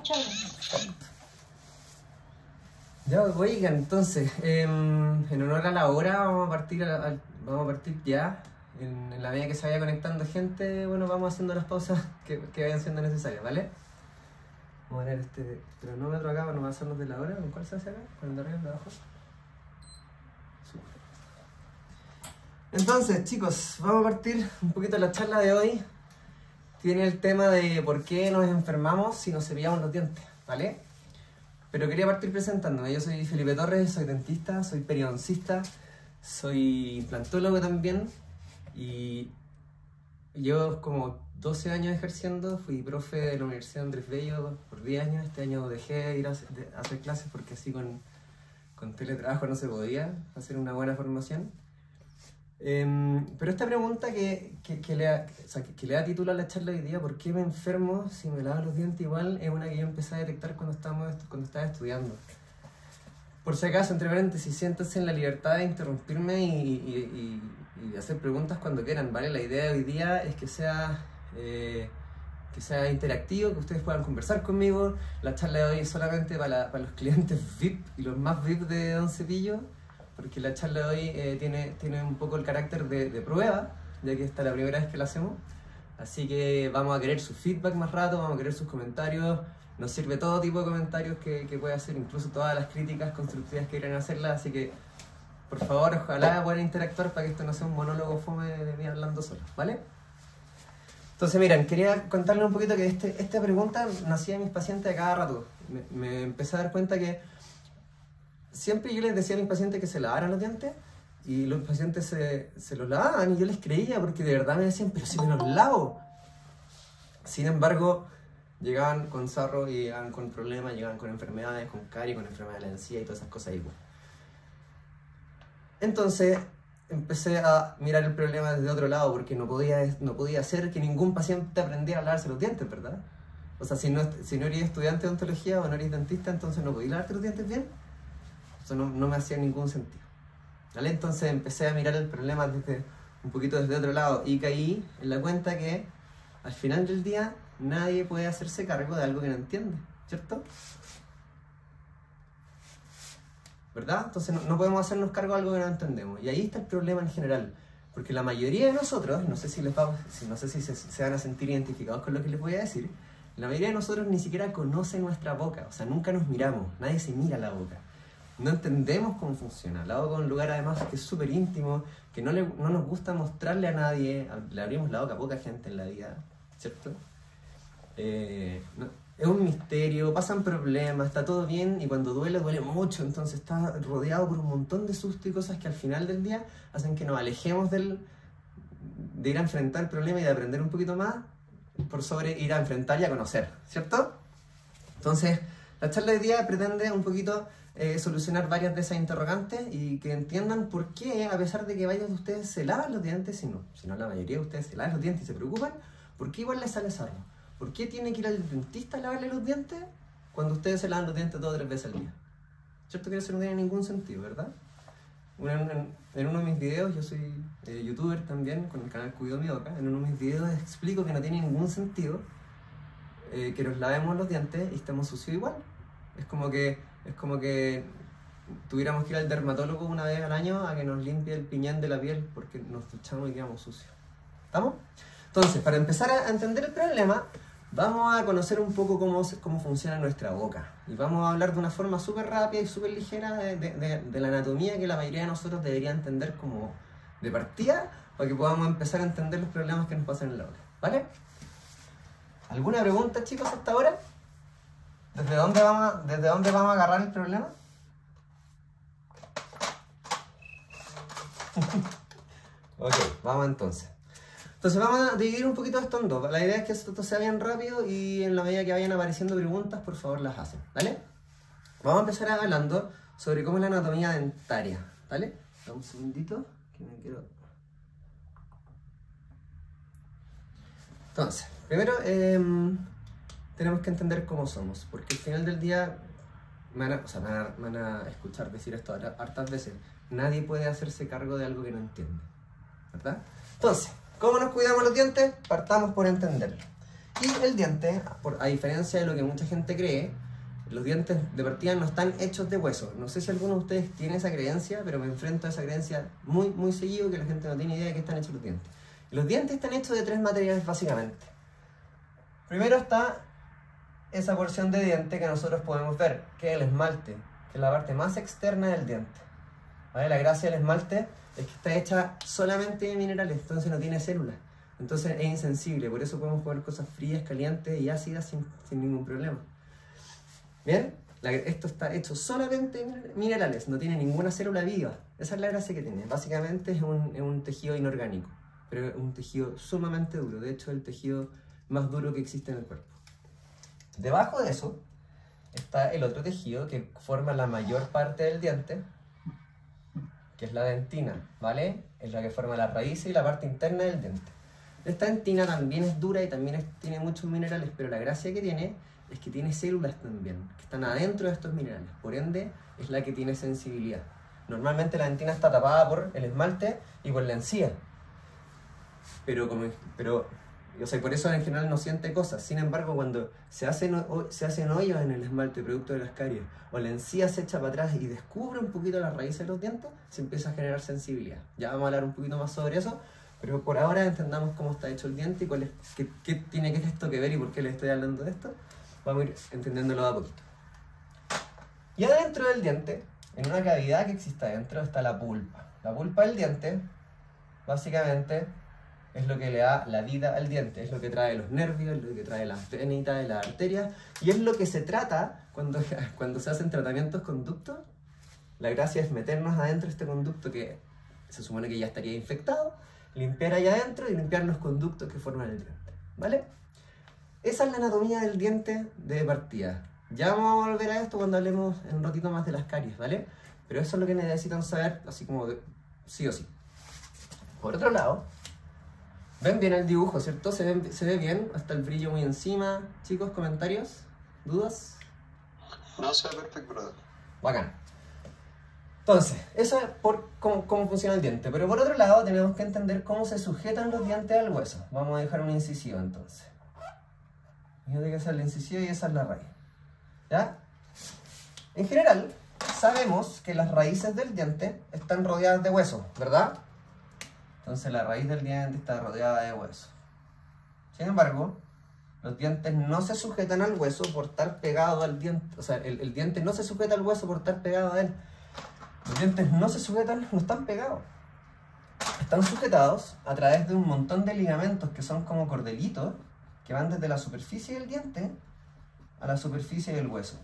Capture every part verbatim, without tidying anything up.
chao. Ya, oigan, entonces, eh, en honor a la hora vamos a partir, a, a, vamos a partir ya. En, en la medida que se vaya conectando gente, bueno, vamos haciendo las pausas que, que vayan siendo necesarias, ¿vale? Vamos a poner este cronómetro acá para no pasarnos de la hora. ¿Con cuál se hace acá? ¿Con el de arriba o el de abajo? Super. Entonces, chicos, vamos a partir un poquito la charla de hoy. Tiene el tema de por qué nos enfermamos si nos cepillamos los dientes, ¿vale? Pero quería partir presentándome. Yo soy Felipe Torres, soy dentista, soy periodoncista, soy implantólogo también y llevo como doce años ejerciendo. Fui profe de la Universidad Andrés Bello por diez años. Este año dejé de ir a hacer, de hacer clases porque así con, con teletrabajo no se podía hacer una buena formación. Um, pero esta pregunta que, que, que, le da, o sea, que, que le da título a la charla de hoy día, ¿por qué me enfermo si me lavo los dientes igual? Es una que yo empecé a detectar cuando, estábamos, cuando estaba estudiando. Por si acaso, entre paréntesis, siéntense en la libertad de interrumpirme y, y, y, y hacer preguntas cuando quieran, ¿vale? La idea de hoy día es que sea, eh, que sea interactivo, que ustedes puedan conversar conmigo. La charla de hoy es solamente para, la, para los clientes V I P y los más V I P de Don Cepillo, porque la charla de hoy eh, tiene, tiene un poco el carácter de, de prueba, ya que esta es la primera vez que la hacemos. Así que vamos a querer su feedback más rato, vamos a querer sus comentarios. Nos sirve todo tipo de comentarios que, que pueda hacer, incluso todas las críticas constructivas que quieran hacerlas. Así que, por favor, ojalá puedan interactuar para que esto no sea un monólogo fome de mí hablando solo, ¿vale? Entonces, miren, quería contarles un poquito que este, esta pregunta nacía de mis pacientes a cada rato. Me, me empecé a dar cuenta que siempre yo les decía a mis pacientes que se lavaran los dientes y los pacientes se, se los lavaban y yo les creía porque de verdad me decían, pero si me los lavo. Sin embargo, llegaban con sarro y llegaban con problemas, llegaban con enfermedades, con caries, con enfermedades de la encía y todas esas cosas igual. Entonces empecé a mirar el problema desde otro lado porque no podía, no podía ser que ningún paciente aprendiera a lavarse los dientes, ¿verdad? O sea, si no, si no eres estudiante de odontología o no eres dentista, entonces no podías lavarte los dientes bien. Eso no, no me hacía ningún sentido, ¿vale? Entonces empecé a mirar el problema desde, un poquito desde otro lado y caí en la cuenta que al final del día nadie puede hacerse cargo de algo que no entiende, ¿cierto? ¿Verdad? Entonces no, no podemos hacernos cargo de algo que no entendemos. Y ahí está el problema en general, porque la mayoría de nosotros, no sé si, les va, no sé si se, se van a sentir identificados con lo que les voy a decir, la mayoría de nosotros ni siquiera conoce nuestra boca, o sea, nunca nos miramos, nadie se mira la boca. No entendemos cómo funciona. La boca es un lugar además que es súper íntimo, que no, le, no nos gusta mostrarle a nadie. Le abrimos la boca a poca gente en la vida, ¿cierto? Eh, no, es un misterio, pasan problemas, está todo bien y cuando duele, duele mucho. Entonces está rodeado por un montón de sustos y cosas que al final del día hacen que nos alejemos del, de ir a enfrentar el problema y de aprender un poquito más por sobre ir a enfrentar y a conocer, ¿cierto? Entonces, la charla de hoy día pretende un poquito Eh, solucionar varias de esas interrogantes y que entiendan por qué, a pesar de que varios de ustedes se lavan los dientes, si no, si no la mayoría de ustedes se lavan los dientes y se preocupan, ¿por qué igual les sale sarro? ¿Por qué tiene que ir al dentista a lavarle los dientes cuando ustedes se lavan los dientes dos o tres veces al día? ¿Cierto que eso no tiene ningún sentido, verdad? En, en, en uno de mis videos, yo soy eh, youtuber también, con el canal Cuido Mi Boca, en uno de mis videos explico que no tiene ningún sentido eh, que nos lavemos los dientes y estemos sucios igual. Es como que Es como que tuviéramos que ir al dermatólogo una vez al año a que nos limpie el piñón de la piel porque nos duchamos y quedamos sucios. ¿Estamos? Entonces, para empezar a entender el problema, vamos a conocer un poco cómo, cómo funciona nuestra boca. Y vamos a hablar de una forma súper rápida y súper ligera de, de, de, de la anatomía que la mayoría de nosotros debería entender como de partida para que podamos empezar a entender los problemas que nos pasan en la boca. ¿Vale? ¿Alguna pregunta, chicos, hasta ahora? ¿Desde dónde vamos a, desde dónde vamos a agarrar el problema? Ok, vamos entonces. Entonces vamos a dividir un poquito esto en dos. La idea es que esto sea bien rápido y en la medida que vayan apareciendo preguntas, por favor las hacen, ¿vale? Vamos a empezar hablando sobre cómo es la anatomía dentaria, ¿vale? Dame un segundito, que me quiero... Entonces, primero... Eh, tenemos que entender cómo somos, porque al final del día me van a, o sea, me van a, me van a escuchar decir esto hartas veces, nadie puede hacerse cargo de algo que no entiende, ¿verdad? Entonces, ¿cómo nos cuidamos los dientes? Partamos por entenderlo. Y el diente, por, a diferencia de lo que mucha gente cree, los dientes de partida no están hechos de hueso. No sé si alguno de ustedes tiene esa creencia, pero me enfrento a esa creencia muy, muy seguido, que la gente no tiene idea de qué están hechos los dientes. Los dientes están hechos de tres materiales básicamente. Primero está esa porción de diente que nosotros podemos ver, que es el esmalte, que es la parte más externa del diente. ¿Vale? La gracia del esmalte es que está hecha solamente de minerales, entonces no tiene células. Entonces es insensible, por eso podemos comer cosas frías, calientes y ácidas sin, sin ningún problema. Bien, la, esto está hecho solamente de minerales, no tiene ninguna célula viva. Esa es la gracia que tiene. Básicamente es un, es un tejido inorgánico, pero es un tejido sumamente duro. De hecho, es el tejido más duro que existe en el cuerpo. Debajo de eso está el otro tejido que forma la mayor parte del diente, que es la dentina, ¿vale? Es la que forma la raíz y la parte interna del diente. Esta dentina también es dura y también es, tiene muchos minerales, pero la gracia que tiene es que tiene células también, que están adentro de estos minerales. Por ende, es la que tiene sensibilidad. Normalmente la dentina está tapada por el esmalte y por la encía. Pero, como, pero o sea, por eso en general no siente cosas. Sin embargo, cuando se hacen, se hacen hoyos en el esmalte producto de las caries, o la encía se echa para atrás y descubre un poquito las raíces de los dientes, se empieza a generar sensibilidad. Ya vamos a hablar un poquito más sobre eso, pero por ahora entendamos cómo está hecho el diente y cuál es, qué, qué tiene que esto que ver y por qué les estoy hablando de esto. Vamos a ir entendiéndolo a poquito. Y adentro del diente, en una cavidad que existe adentro, está la pulpa. La pulpa del diente, básicamente, es lo que le da la vida al diente, es lo que trae los nervios, es lo que trae las venitas y las arterias, y es lo que se trata cuando, cuando se hacen tratamientos conductos. La gracia es meternos adentro de este conducto que se supone que ya estaría infectado, limpiar allá adentro y limpiar los conductos que forman el diente, ¿vale? Esa es la anatomía del diente de partida. Ya vamos a volver a esto cuando hablemos en un ratito más de las caries, ¿vale? Pero eso es lo que necesitan saber, así como de, sí o sí. Por otro lado, ven bien el dibujo, ¿cierto? ¿Se ve, se ve bien? Hasta el brillo muy encima. Chicos, ¿comentarios? ¿Dudas? No, se ve perfecto, brother. Bacán. Entonces, eso es por cómo, cómo funciona el diente. Pero por otro lado, tenemos que entender cómo se sujetan los dientes al hueso. Vamos a dejar un incisivo entonces. Fíjate que esa es la incisiva y esa es la raíz. ¿Ya? En general, sabemos que las raíces del diente están rodeadas de hueso, ¿verdad? Entonces la raíz del diente está rodeada de hueso. Sin embargo, los dientes no se sujetan al hueso por estar pegado al diente. O sea, el, el diente no se sujeta al hueso por estar pegado a él. Los dientes no se sujetan, no están pegados. Están sujetados a través de un montón de ligamentos que son como cordelitos, que van desde la superficie del diente a la superficie del hueso.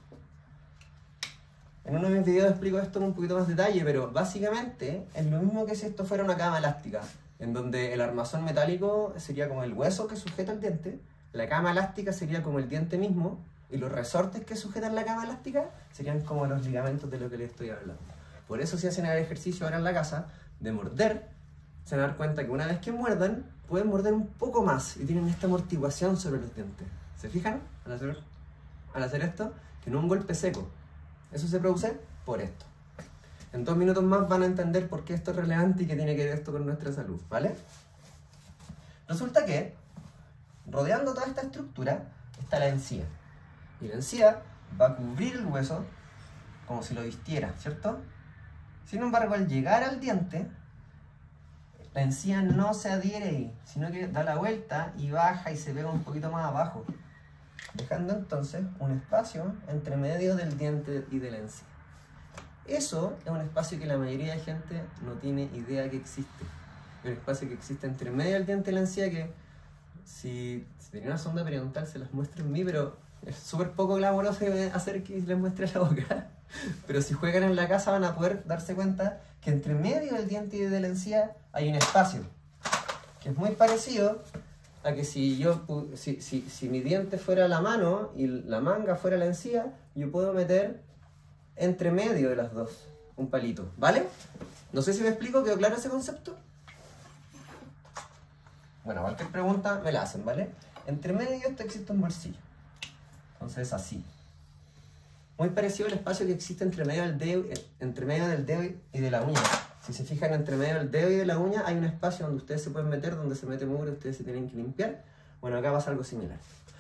En uno de mis videos explico esto en un poquito más detalle, pero básicamente es lo mismo que si esto fuera una cama elástica, en donde el armazón metálico sería como el hueso que sujeta el diente, la cama elástica sería como el diente mismo, y los resortes que sujetan la cama elástica serían como los ligamentos de lo que les estoy hablando. Por eso si hacen el ejercicio ahora en la casa de morder, se van a dar cuenta que una vez que muerdan, pueden morder un poco más y tienen esta amortiguación sobre los dientes. ¿Se fijan al hacer, al hacer esto? Que no es un golpe seco. Eso se produce por esto. En dos minutos más van a entender por qué esto es relevante y qué tiene que ver esto con nuestra salud, ¿vale? Resulta que, rodeando toda esta estructura, está la encía. Y la encía va a cubrir el hueso como si lo vistiera, ¿cierto? Sin embargo, al llegar al diente, la encía no se adhiere ahí, sino que da la vuelta y baja y se pega un poquito más abajo, dejando entonces un espacio entre medio del diente y de la encía. Eso es un espacio que la mayoría de gente no tiene idea que existe. Es un espacio que existe entre medio del diente y la encía que, si, si tenía una sonda periodontal, se las muestro en mí, pero es súper poco glamoroso hacer que les muestre la boca. Pero si juegan en la casa van a poder darse cuenta que entre medio del diente y de la encía hay un espacio, que es muy parecido a que si yo si, si, si mi diente fuera la mano y la manga fuera la encía, yo puedo meter entre medio de las dos un palito, ¿vale? No sé si me explico, ¿quedó claro ese concepto? Bueno, cualquier pregunta me la hacen, ¿vale? Entre medio de esto existe un bolsillo, entonces así. Muy parecido al espacio que existe entre medio del dedo, entre medio del dedo y de la uña. Si se fijan, entre medio del dedo y de la uña hay un espacio donde ustedes se pueden meter, donde se mete mugre, ustedes se tienen que limpiar. Bueno, acá pasa algo similar.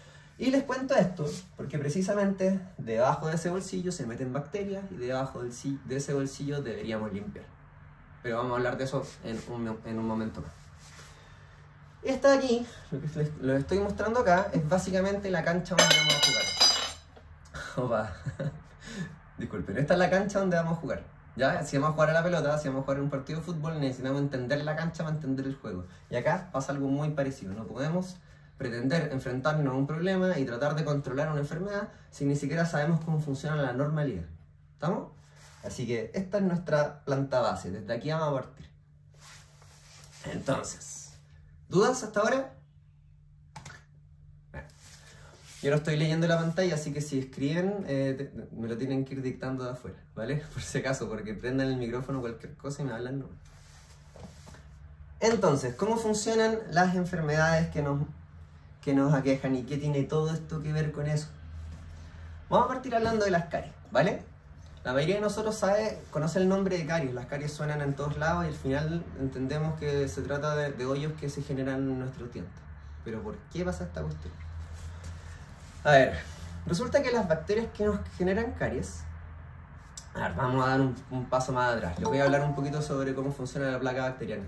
Y les cuento esto porque precisamente debajo de ese bolsillo se meten bacterias y debajo del, de ese bolsillo deberíamos limpiar. Pero vamos a hablar de eso en un, en un momento más. Esta de aquí, lo que les lo estoy mostrando acá, es básicamente la cancha donde vamos a jugar. Opa. Disculpen, esta es la cancha donde vamos a jugar. ¿Ya? Si vamos a jugar a la pelota, si vamos a jugar en un partido de fútbol, necesitamos entender la cancha para entender el juego. Y acá pasa algo muy parecido. No podemos pretender enfrentarnos a un problema y tratar de controlar una enfermedad si ni siquiera sabemos cómo funciona la normalidad. ¿Estamos? Así que esta es nuestra planta base. Desde aquí vamos a partir. Entonces, ¿dudas hasta ahora? Bueno, yo lo estoy leyendo en la pantalla, así que si escriben, eh, te, me lo tienen que ir dictando de afuera, ¿vale? Por si acaso, porque prendan el micrófono o cualquier cosa y me hablan, no. Entonces, ¿cómo funcionan las enfermedades que nos, que nos aquejan y qué tiene todo esto que ver con eso? Vamos a partir hablando de las caries, ¿vale? La mayoría de nosotros sabe, conoce el nombre de caries. Las caries suenan en todos lados y al final entendemos que se trata de, de hoyos que se generan en nuestros dientes. Pero ¿por qué pasa esta cuestión? A ver, resulta que las bacterias que nos generan caries... A ver, vamos a dar un, un paso más atrás. Les voy a hablar un poquito sobre cómo funciona la placa bacteriana.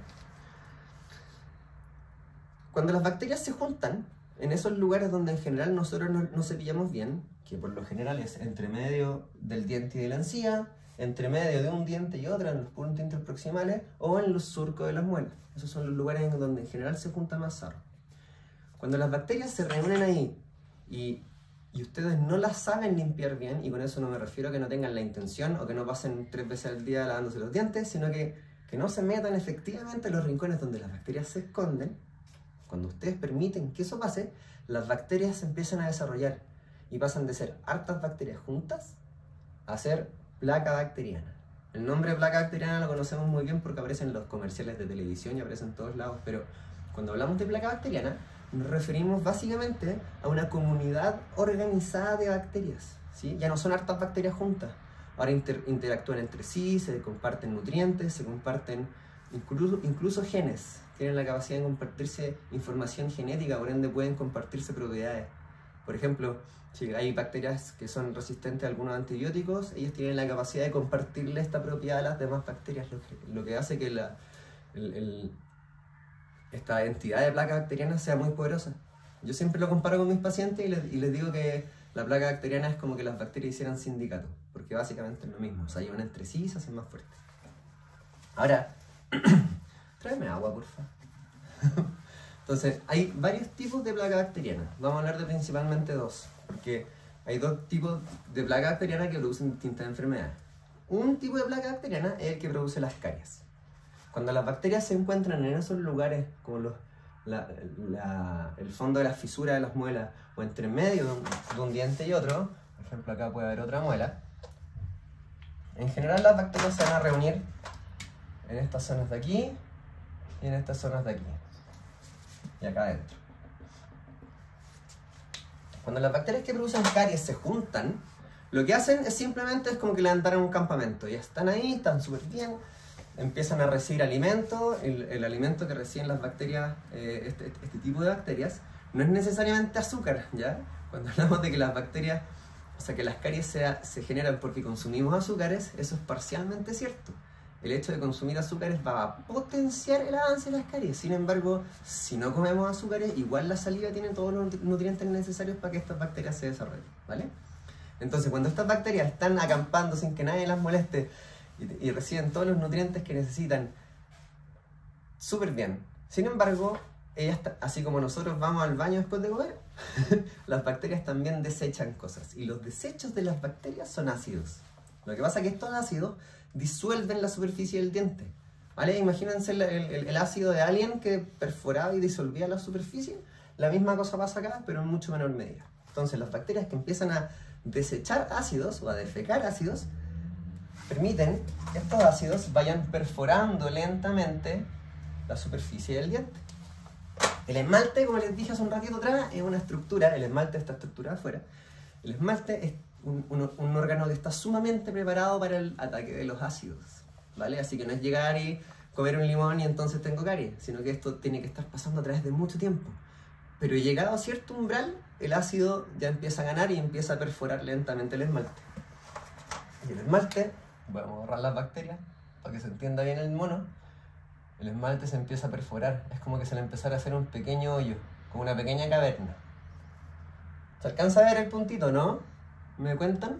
Cuando las bacterias se juntan en esos lugares donde en general nosotros no, no cepillamos bien, que por lo general es entre medio del diente y de la encía, entre medio de un diente y otro, en los puntos interproximales, o en los surcos de las muelas. Esos son los lugares en donde en general se junta más sarro. Cuando las bacterias se reúnen ahí y, y ustedes no las saben limpiar bien, y con eso no me refiero a que no tengan la intención o que no pasen tres veces al día lavándose los dientes, sino que, que no se metan efectivamente en los rincones donde las bacterias se esconden. Cuando ustedes permiten que eso pase, las bacterias se empiezan a desarrollar y pasan de ser hartas bacterias juntas a ser placa bacteriana. El nombre de placa bacteriana lo conocemos muy bien porque aparece en los comerciales de televisión y aparece en todos lados, pero cuando hablamos de placa bacteriana nos referimos básicamente a una comunidad organizada de bacterias, ¿sí? Ya no son hartas bacterias juntas, ahora inter interactúan entre sí, se comparten nutrientes, se comparten incluso, incluso genes, tienen la capacidad de compartirse información genética, por ende pueden compartirse propiedades. Por ejemplo, si hay bacterias que son resistentes a algunos antibióticos, ellas tienen la capacidad de compartirle esta propiedad a las demás bacterias, lo que, lo que hace que la, el, el, esta entidad de placa bacteriana sea muy poderosa. Yo siempre lo comparo con mis pacientes y les, y les digo que la placa bacteriana es como que las bacterias hicieran sindicato, porque básicamente es lo mismo, o sea, llevan entre sí y se hacen más fuertes. Ahora, tráeme agua, por favor. Entonces, hay varios tipos de placa bacteriana. Vamos a hablar de principalmente dos, porque hay dos tipos de placa bacteriana que producen distintas enfermedades. Un tipo de placa bacteriana es el que produce las caries. Cuando las bacterias se encuentran en esos lugares, como los, la, la, el fondo de las fisuras de las muelas, o entre medio de un, de un diente y otro, por ejemplo acá puede haber otra muela, en general las bacterias se van a reunir en estas zonas de aquí y en estas zonas de aquí. Y acá adentro. Cuando las bacterias que producen caries se juntan, lo que hacen es simplemente es como que levantaron un campamento. Ya están ahí, están súper bien, empiezan a recibir alimento. El, el alimento que reciben las bacterias, eh, este, este tipo de bacterias, no es necesariamente azúcar, ¿ya? Cuando hablamos de que las bacterias, o sea, que las caries se, se generan porque consumimos azúcares, eso es parcialmente cierto. El hecho de consumir azúcares va a potenciar el avance de las caries. Sin embargo, si no comemos azúcares, igual la saliva tiene todos los nutrientes necesarios para que estas bacterias se desarrollen, ¿vale? Entonces, cuando estas bacterias están acampando sin que nadie las moleste y, y reciben todos los nutrientes que necesitan, súper bien. Sin embargo, ellas, así como nosotros vamos al baño después de comer, las bacterias también desechan cosas. Y los desechos de las bacterias son ácidos. Lo que pasa es que estos ácidos disuelven la superficie del diente, ¿vale? Imagínense el, el, el ácido de alguien que perforaba y disolvía la superficie. La misma cosa pasa acá, pero en mucho menor medida. Entonces las bacterias que empiezan a desechar ácidos o a defecar ácidos permiten que estos ácidos vayan perforando lentamente la superficie del diente. El esmalte, como les dije hace un ratito atrás, es una estructura, el esmalte está estructurado afuera. El esmalte es Un, un, un órgano que está sumamente preparado para el ataque de los ácidos, ¿vale? Así que no es llegar y comer un limón y entonces tengo caries, sino que esto tiene que estar pasando a través de mucho tiempo. Pero llegado a cierto umbral, el ácido ya empieza a ganar y empieza a perforar lentamente el esmalte. Y el esmalte, vamos a borrar las bacterias para que se entienda bien el mono, el esmalte se empieza a perforar. Es como que se le empezara a hacer un pequeño hoyo, como una pequeña caverna. ¿Se alcanza a ver el puntito, no? ¿Me cuentan?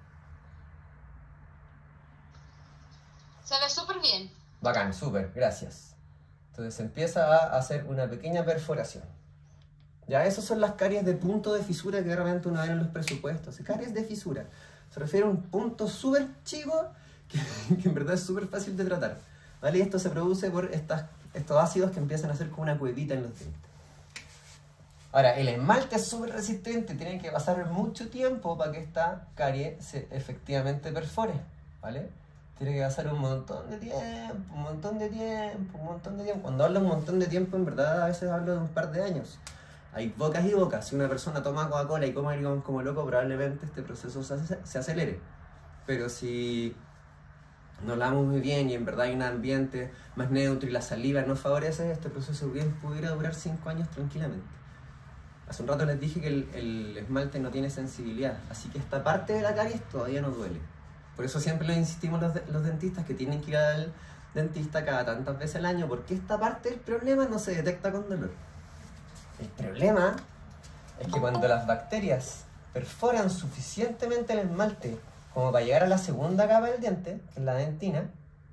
Se ve súper bien. Bacán, súper, gracias. Entonces se empieza a hacer una pequeña perforación. Ya, esas son las caries de punto de fisura que realmente uno ve en los presupuestos. Caries de fisura. Se refiere a un punto súper chico que, que en verdad es súper fácil de tratar. ¿Vale? Y esto se produce por estas, estos ácidos que empiezan a hacer como una cuevita en los dientes. Ahora, el esmalte es súper resistente, tiene que pasar mucho tiempo para que esta carie se efectivamente perfore, ¿vale? Tiene que pasar un montón de tiempo, un montón de tiempo, un montón de tiempo. Cuando hablo de un montón de tiempo, en verdad a veces hablo de un par de años. Hay bocas y bocas. Si una persona toma Coca-Cola y come limón como loco, probablemente este proceso se acelere. Pero si no hablamos muy bien y en verdad hay un ambiente más neutro y la saliva no favorece, este proceso bien pudiera durar cinco años tranquilamente. Hace un rato les dije que el, el esmalte no tiene sensibilidad, así que esta parte de la caries todavía no duele. Por eso siempre les insistimos los, los dentistas que tienen que ir al dentista cada tantas veces al año, porque esta parte del problema no se detecta con dolor. El problema es que cuando las bacterias perforan suficientemente el esmalte como para llegar a la segunda capa del diente, que es la dentina,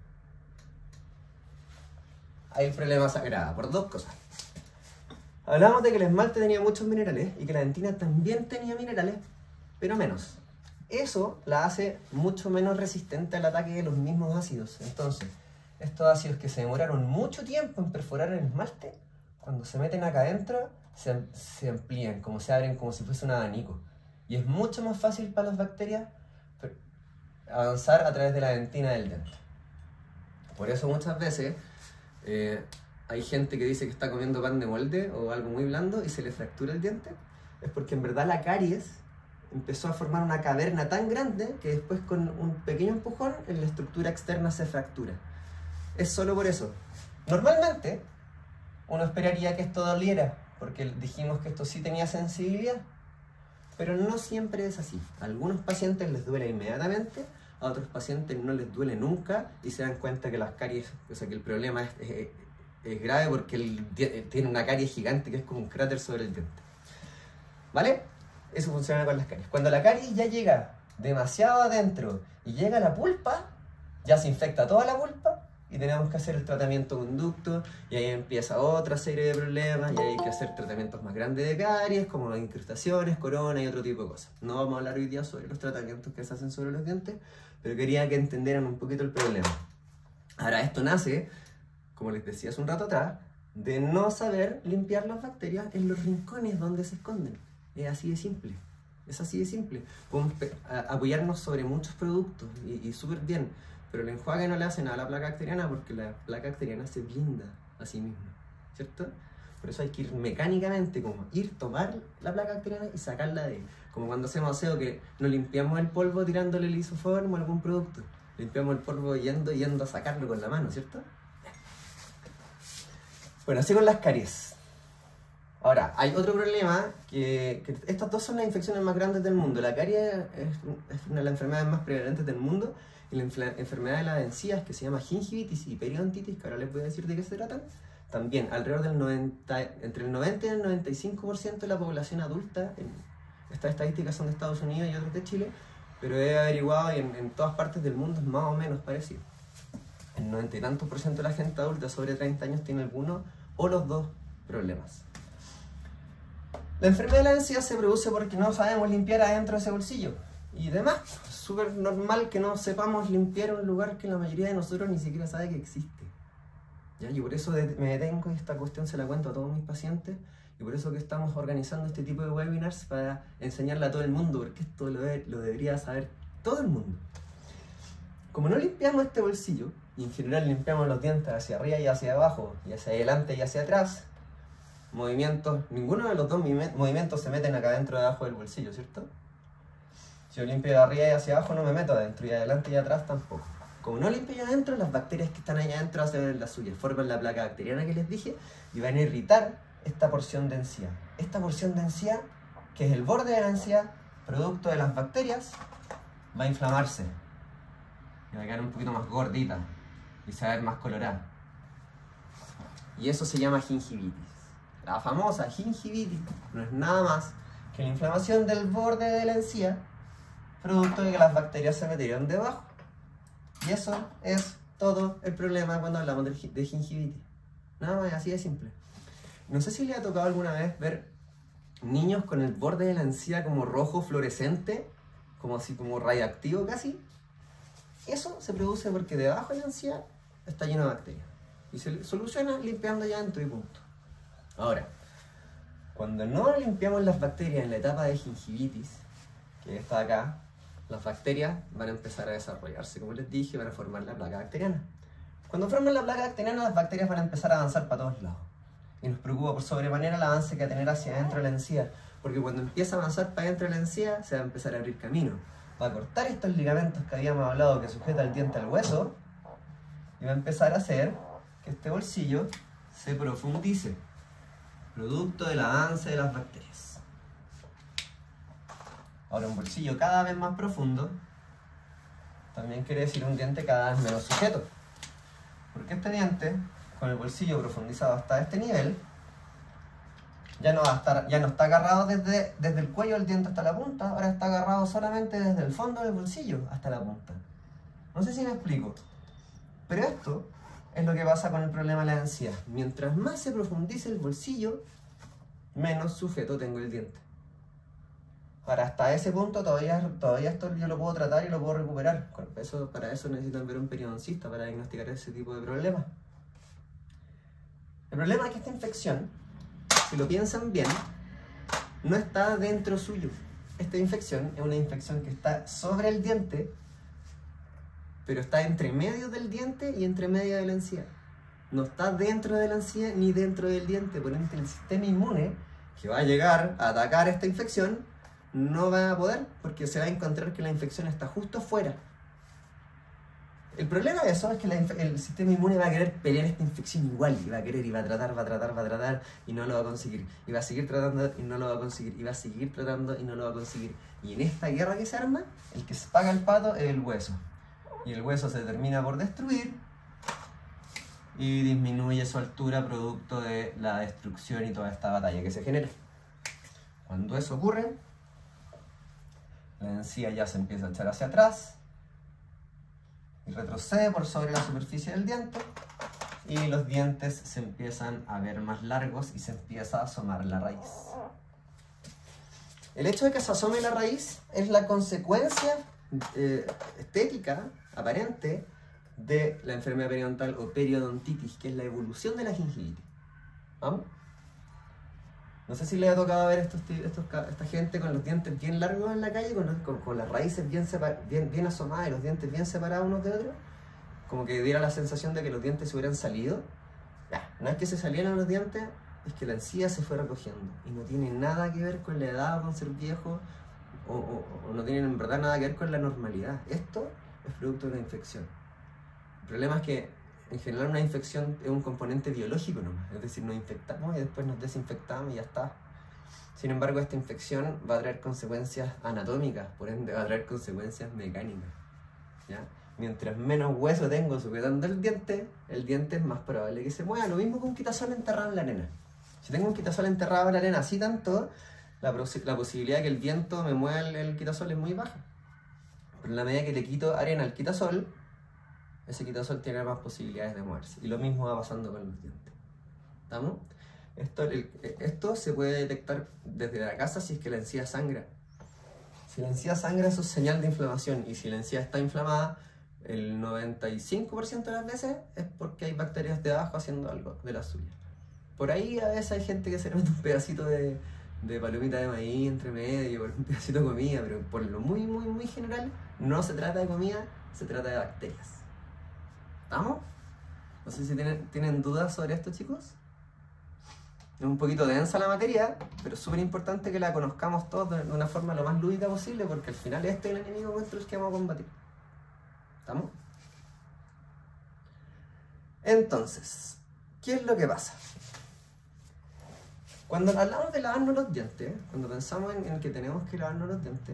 hay el problema sagrado por dos cosas. Hablamos de que el esmalte tenía muchos minerales y que la dentina también tenía minerales, pero menos. Eso la hace mucho menos resistente al ataque de los mismos ácidos. Entonces, estos ácidos que se demoraron mucho tiempo en perforar el esmalte, cuando se meten acá adentro, se, se amplían, como se abren como si fuese un abanico. Y es mucho más fácil para las bacterias avanzar a través de la dentina del diente. Por eso muchas veces eh, hay gente que dice que está comiendo pan de molde o algo muy blando y se le fractura el diente. Es porque en verdad la caries empezó a formar una caverna tan grande que después con un pequeño empujón en la estructura externa se fractura. Es solo por eso. Normalmente uno esperaría que esto doliera, porque dijimos que esto sí tenía sensibilidad, pero no siempre es así. A algunos pacientes les duele inmediatamente, a otros pacientes no les duele nunca y se dan cuenta que las caries, o sea que el problema es, es, es grave porque el, tiene una caries gigante que es como un cráter sobre el diente. ¿Vale? Eso funciona con las caries. Cuando la caries ya llega demasiado adentro y llega a la pulpa, ya se infecta toda la pulpa y tenemos que hacer el tratamiento conducto y ahí empieza otra serie de problemas y hay que hacer tratamientos más grandes de caries como las incrustaciones, corona y otro tipo de cosas. No vamos a hablar hoy día sobre los tratamientos que se hacen sobre los dientes, pero quería que entendieran un poquito el problema. Ahora, esto nace, como les decía hace un rato atrás, de no saber limpiar las bacterias en los rincones donde se esconden. Es así de simple, es así de simple. Podemos apoyarnos sobre muchos productos y, y súper bien, pero el enjuague no le hace nada a la placa bacteriana porque la placa bacteriana se blinda a sí misma, ¿cierto? Por eso hay que ir mecánicamente, como ir, tomar la placa bacteriana y sacarla de ahí. Como cuando hacemos aseo que no limpiamos el polvo tirándole el isoform o algún producto. Limpiamos el polvo yendo, yendo a sacarlo con la mano, ¿cierto? Bueno, así con las caries. Ahora, hay otro problema, que, que estas dos son las infecciones más grandes del mundo. La caries es, es una de las enfermedades más prevalentes del mundo, y la enfermedad de las encías, que se llama gingivitis y periodontitis, que ahora les voy a decir de qué se tratan, también alrededor del noventa, entre el noventa y el noventa y cinco por ciento de la población adulta, en, estas estadísticas son de Estados Unidos y otras de Chile, pero he averiguado y en, en todas partes del mundo es más o menos parecido. El noventa y tantos por ciento de la gente adulta sobre treinta años tiene alguno o los dos problemas. La enfermedad de la encía se produce porque no sabemos limpiar adentro de ese bolsillo. Y demás, es súper normal que no sepamos limpiar un lugar que la mayoría de nosotros ni siquiera sabe que existe. ¿Ya? Y por eso me detengo y esta cuestión se la cuento a todos mis pacientes. Y por eso que estamos organizando este tipo de webinars para enseñarle a todo el mundo, porque esto lo, de, lo debería saber todo el mundo. Como no limpiamos este bolsillo, y en general limpiamos los dientes hacia arriba y hacia abajo, y hacia adelante y hacia atrás, movimientos, ninguno de los dos movimientos se meten acá adentro de abajo del bolsillo, ¿cierto? Si yo limpio de arriba y hacia abajo no me meto adentro, y de adelante y atrás tampoco. Como no limpio yo adentro, las bacterias que están allá adentro hacen las suyas, forman la placa bacteriana que les dije y van a irritar esta porción de encía. esta porción de encía, que es el borde de la encía, producto de las bacterias, va a inflamarse. Y va a quedar un poquito más gordita y se va a ver más colorada. Y eso se llama gingivitis. La famosa gingivitis no es nada más que la inflamación del borde de la encía, producto de que las bacterias se metieron debajo. Y eso es todo el problema cuando hablamos de gingivitis. Nada más, así de simple. No sé si le ha tocado alguna vez ver niños con el borde de la encía como rojo fluorescente, como así como radiactivo casi. Eso se produce porque debajo de la encía está lleno de bacterias. Y se soluciona limpiando ya adentro y punto. Ahora, cuando no limpiamos las bacterias en la etapa de gingivitis, que está acá, las bacterias van a empezar a desarrollarse, como les dije, van a formar la placa bacteriana. Cuando formen la placa bacteriana, las bacterias van a empezar a avanzar para todos lados. Y nos preocupa por sobremanera el avance que va a tener hacia adentro de la encía, porque cuando empieza a avanzar para adentro de la encía, se va a empezar a abrir camino. Va a cortar estos ligamentos que habíamos hablado que sujeta el diente al hueso, y va a empezar a hacer que este bolsillo se profundice, producto del avance de las bacterias. Ahora, un bolsillo cada vez más profundo también quiere decir un diente cada vez menos sujeto, porque este diente, con el bolsillo profundizado hasta este nivel, ya no, va a estar, ya no está agarrado desde, desde el cuello del diente hasta la punta, ahora está agarrado solamente desde el fondo del bolsillo hasta la punta. No sé si me explico, pero esto es lo que pasa con el problema de la encía. Mientras más se profundice el bolsillo, menos sujeto tengo el diente. Ahora, hasta ese punto todavía, todavía esto yo lo puedo tratar y lo puedo recuperar. Eso, para eso necesitan ver un periodoncista para diagnosticar ese tipo de problemas. El problema es que esta infección, si lo piensan bien, no está dentro suyo. Esta infección es una infección que está sobre el diente, pero está entre medio del diente y entre medio de la encía. No está dentro de la encía ni dentro del diente, por ende el sistema inmune que va a llegar a atacar esta infección no va a poder, porque se va a encontrar que la infección está justo afuera. El problema de eso es que la el sistema inmune va a querer pelear esta infección igual, y va a querer, y va a tratar, va a tratar, va a tratar, y no lo va a conseguir, y va a seguir tratando, y no lo va a conseguir, y va a seguir tratando, y no lo va a conseguir. Y en esta guerra que se arma, el que se paga el pato es el hueso. Y el hueso se termina por destruir, y disminuye su altura producto de la destrucción y toda esta batalla que se genera. Cuando eso ocurre, la encía ya se empieza a echar hacia atrás y retrocede por sobre la superficie del diente, y los dientes se empiezan a ver más largos y se empieza a asomar la raíz. El hecho de que se asome la raíz es la consecuencia eh, estética aparente de la enfermedad periodontal o periodontitis, que es la evolución de la gingivitis. ¿Vamos? No sé si les ha tocado ver estos, estos, esta gente con los dientes bien largos en la calle, con, los, con, con las raíces bien, bien, bien asomadas y los dientes bien separados unos de otros, como que diera la sensación de que los dientes se hubieran salido. Ya, no es que se salieran los dientes, es que la encía se fue recogiendo, y no tiene nada que ver con la edad o con ser viejo, o, o, o no tiene en verdad nada que ver con la normalidad. Esto es producto de una infección. El problema es que en general una infección es un componente biológico nomás, es decir, nos infectamos y después nos desinfectamos y ya está. Sin embargo, esta infección va a traer consecuencias anatómicas, por ende va a traer consecuencias mecánicas, ¿ya? Mientras menos hueso tengo sujetando el diente, el diente es más probable que se mueva. Lo mismo que un quitasol enterrado en la arena. Si tengo un quitasol enterrado en la arena así tanto, la, la posibilidad de que el viento me mueva el, el quitasol es muy baja. Pero en la medida que le quito arena al quitasol, ese quitasol tiene más posibilidades de moverse. Y lo mismo va pasando con los dientes. ¿Estamos? Esto, el, esto se puede detectar desde la casa si es que la encía sangra. Si la encía sangra, eso es señal de inflamación. Y si la encía está inflamada, el noventa y cinco por ciento de las veces es porque hay bacterias de abajo haciendo algo de la suya. Por ahí a veces hay gente que se le mete un pedacito de, de palomita de maíz entre medio, un pedacito de comida, pero por lo muy, muy, muy general, no se trata de comida, se trata de bacterias. ¿Estamos? No sé si tienen, ¿tienen dudas sobre esto, chicos? Es un poquito densa la materia, pero es súper importante que la conozcamos todos de una forma lo más lúdica posible, porque al final este es el enemigo contra el que vamos a combatir. ¿Estamos? Entonces, ¿qué es lo que pasa? Cuando hablamos de lavarnos los dientes, cuando pensamos en, en que tenemos que lavarnos los dientes,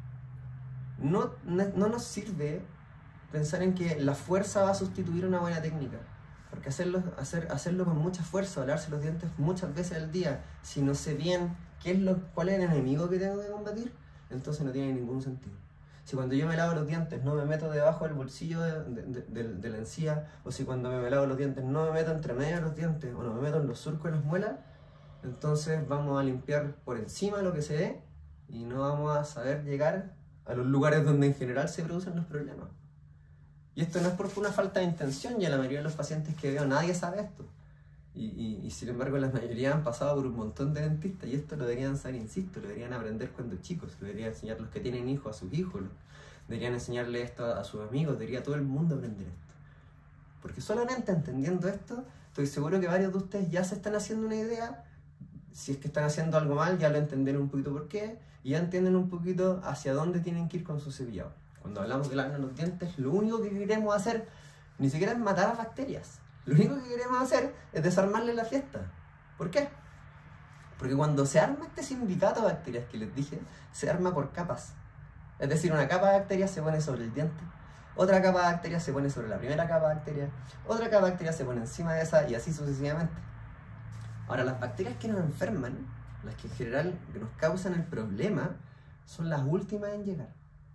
no, no, no nos sirve pensar en que la fuerza va a sustituir una buena técnica. Porque hacerlo, hacer, hacerlo con mucha fuerza, lavarse los dientes muchas veces al día, si no sé bien qué es lo, cuál es el enemigo que tengo que combatir, entonces no tiene ningún sentido. Si cuando yo me lavo los dientes no me meto debajo del bolsillo de, de, de, de la encía, o si cuando me lavo los dientes no me meto entre medio de los dientes, o no me meto en los surcos de las muelas, entonces vamos a limpiar por encima lo que se ve y no vamos a saber llegar a los lugares donde en general se producen los problemas. Y esto no es por una falta de intención, y a la mayoría de los pacientes que veo nadie sabe esto. Y, y, y sin embargo la mayoría han pasado por un montón de dentistas y esto lo deberían saber, insisto, lo deberían aprender cuando chicos, lo deberían enseñar los que tienen hijos a sus hijos, lo, deberían enseñarle esto a, a sus amigos, debería todo el mundo aprender esto. Porque solamente entendiendo esto, estoy seguro que varios de ustedes ya se están haciendo una idea, si es que están haciendo algo mal ya lo entendieron un poquito por qué, y ya entienden un poquito hacia dónde tienen que ir con su cepillado. Cuando hablamos de lavarnos los dientes, lo único que queremos hacer ni siquiera es matar a bacterias. Lo único que queremos hacer es desarmarle la fiesta. ¿Por qué? Porque cuando se arma este sindicato de bacterias que les dije, se arma por capas. Es decir, una capa de bacterias se pone sobre el diente, otra capa de bacterias se pone sobre la primera capa de bacterias, otra capa de bacterias se pone encima de esa y así sucesivamente. Ahora, las bacterias que nos enferman, las que en general nos causan el problema, son las últimas en llegar.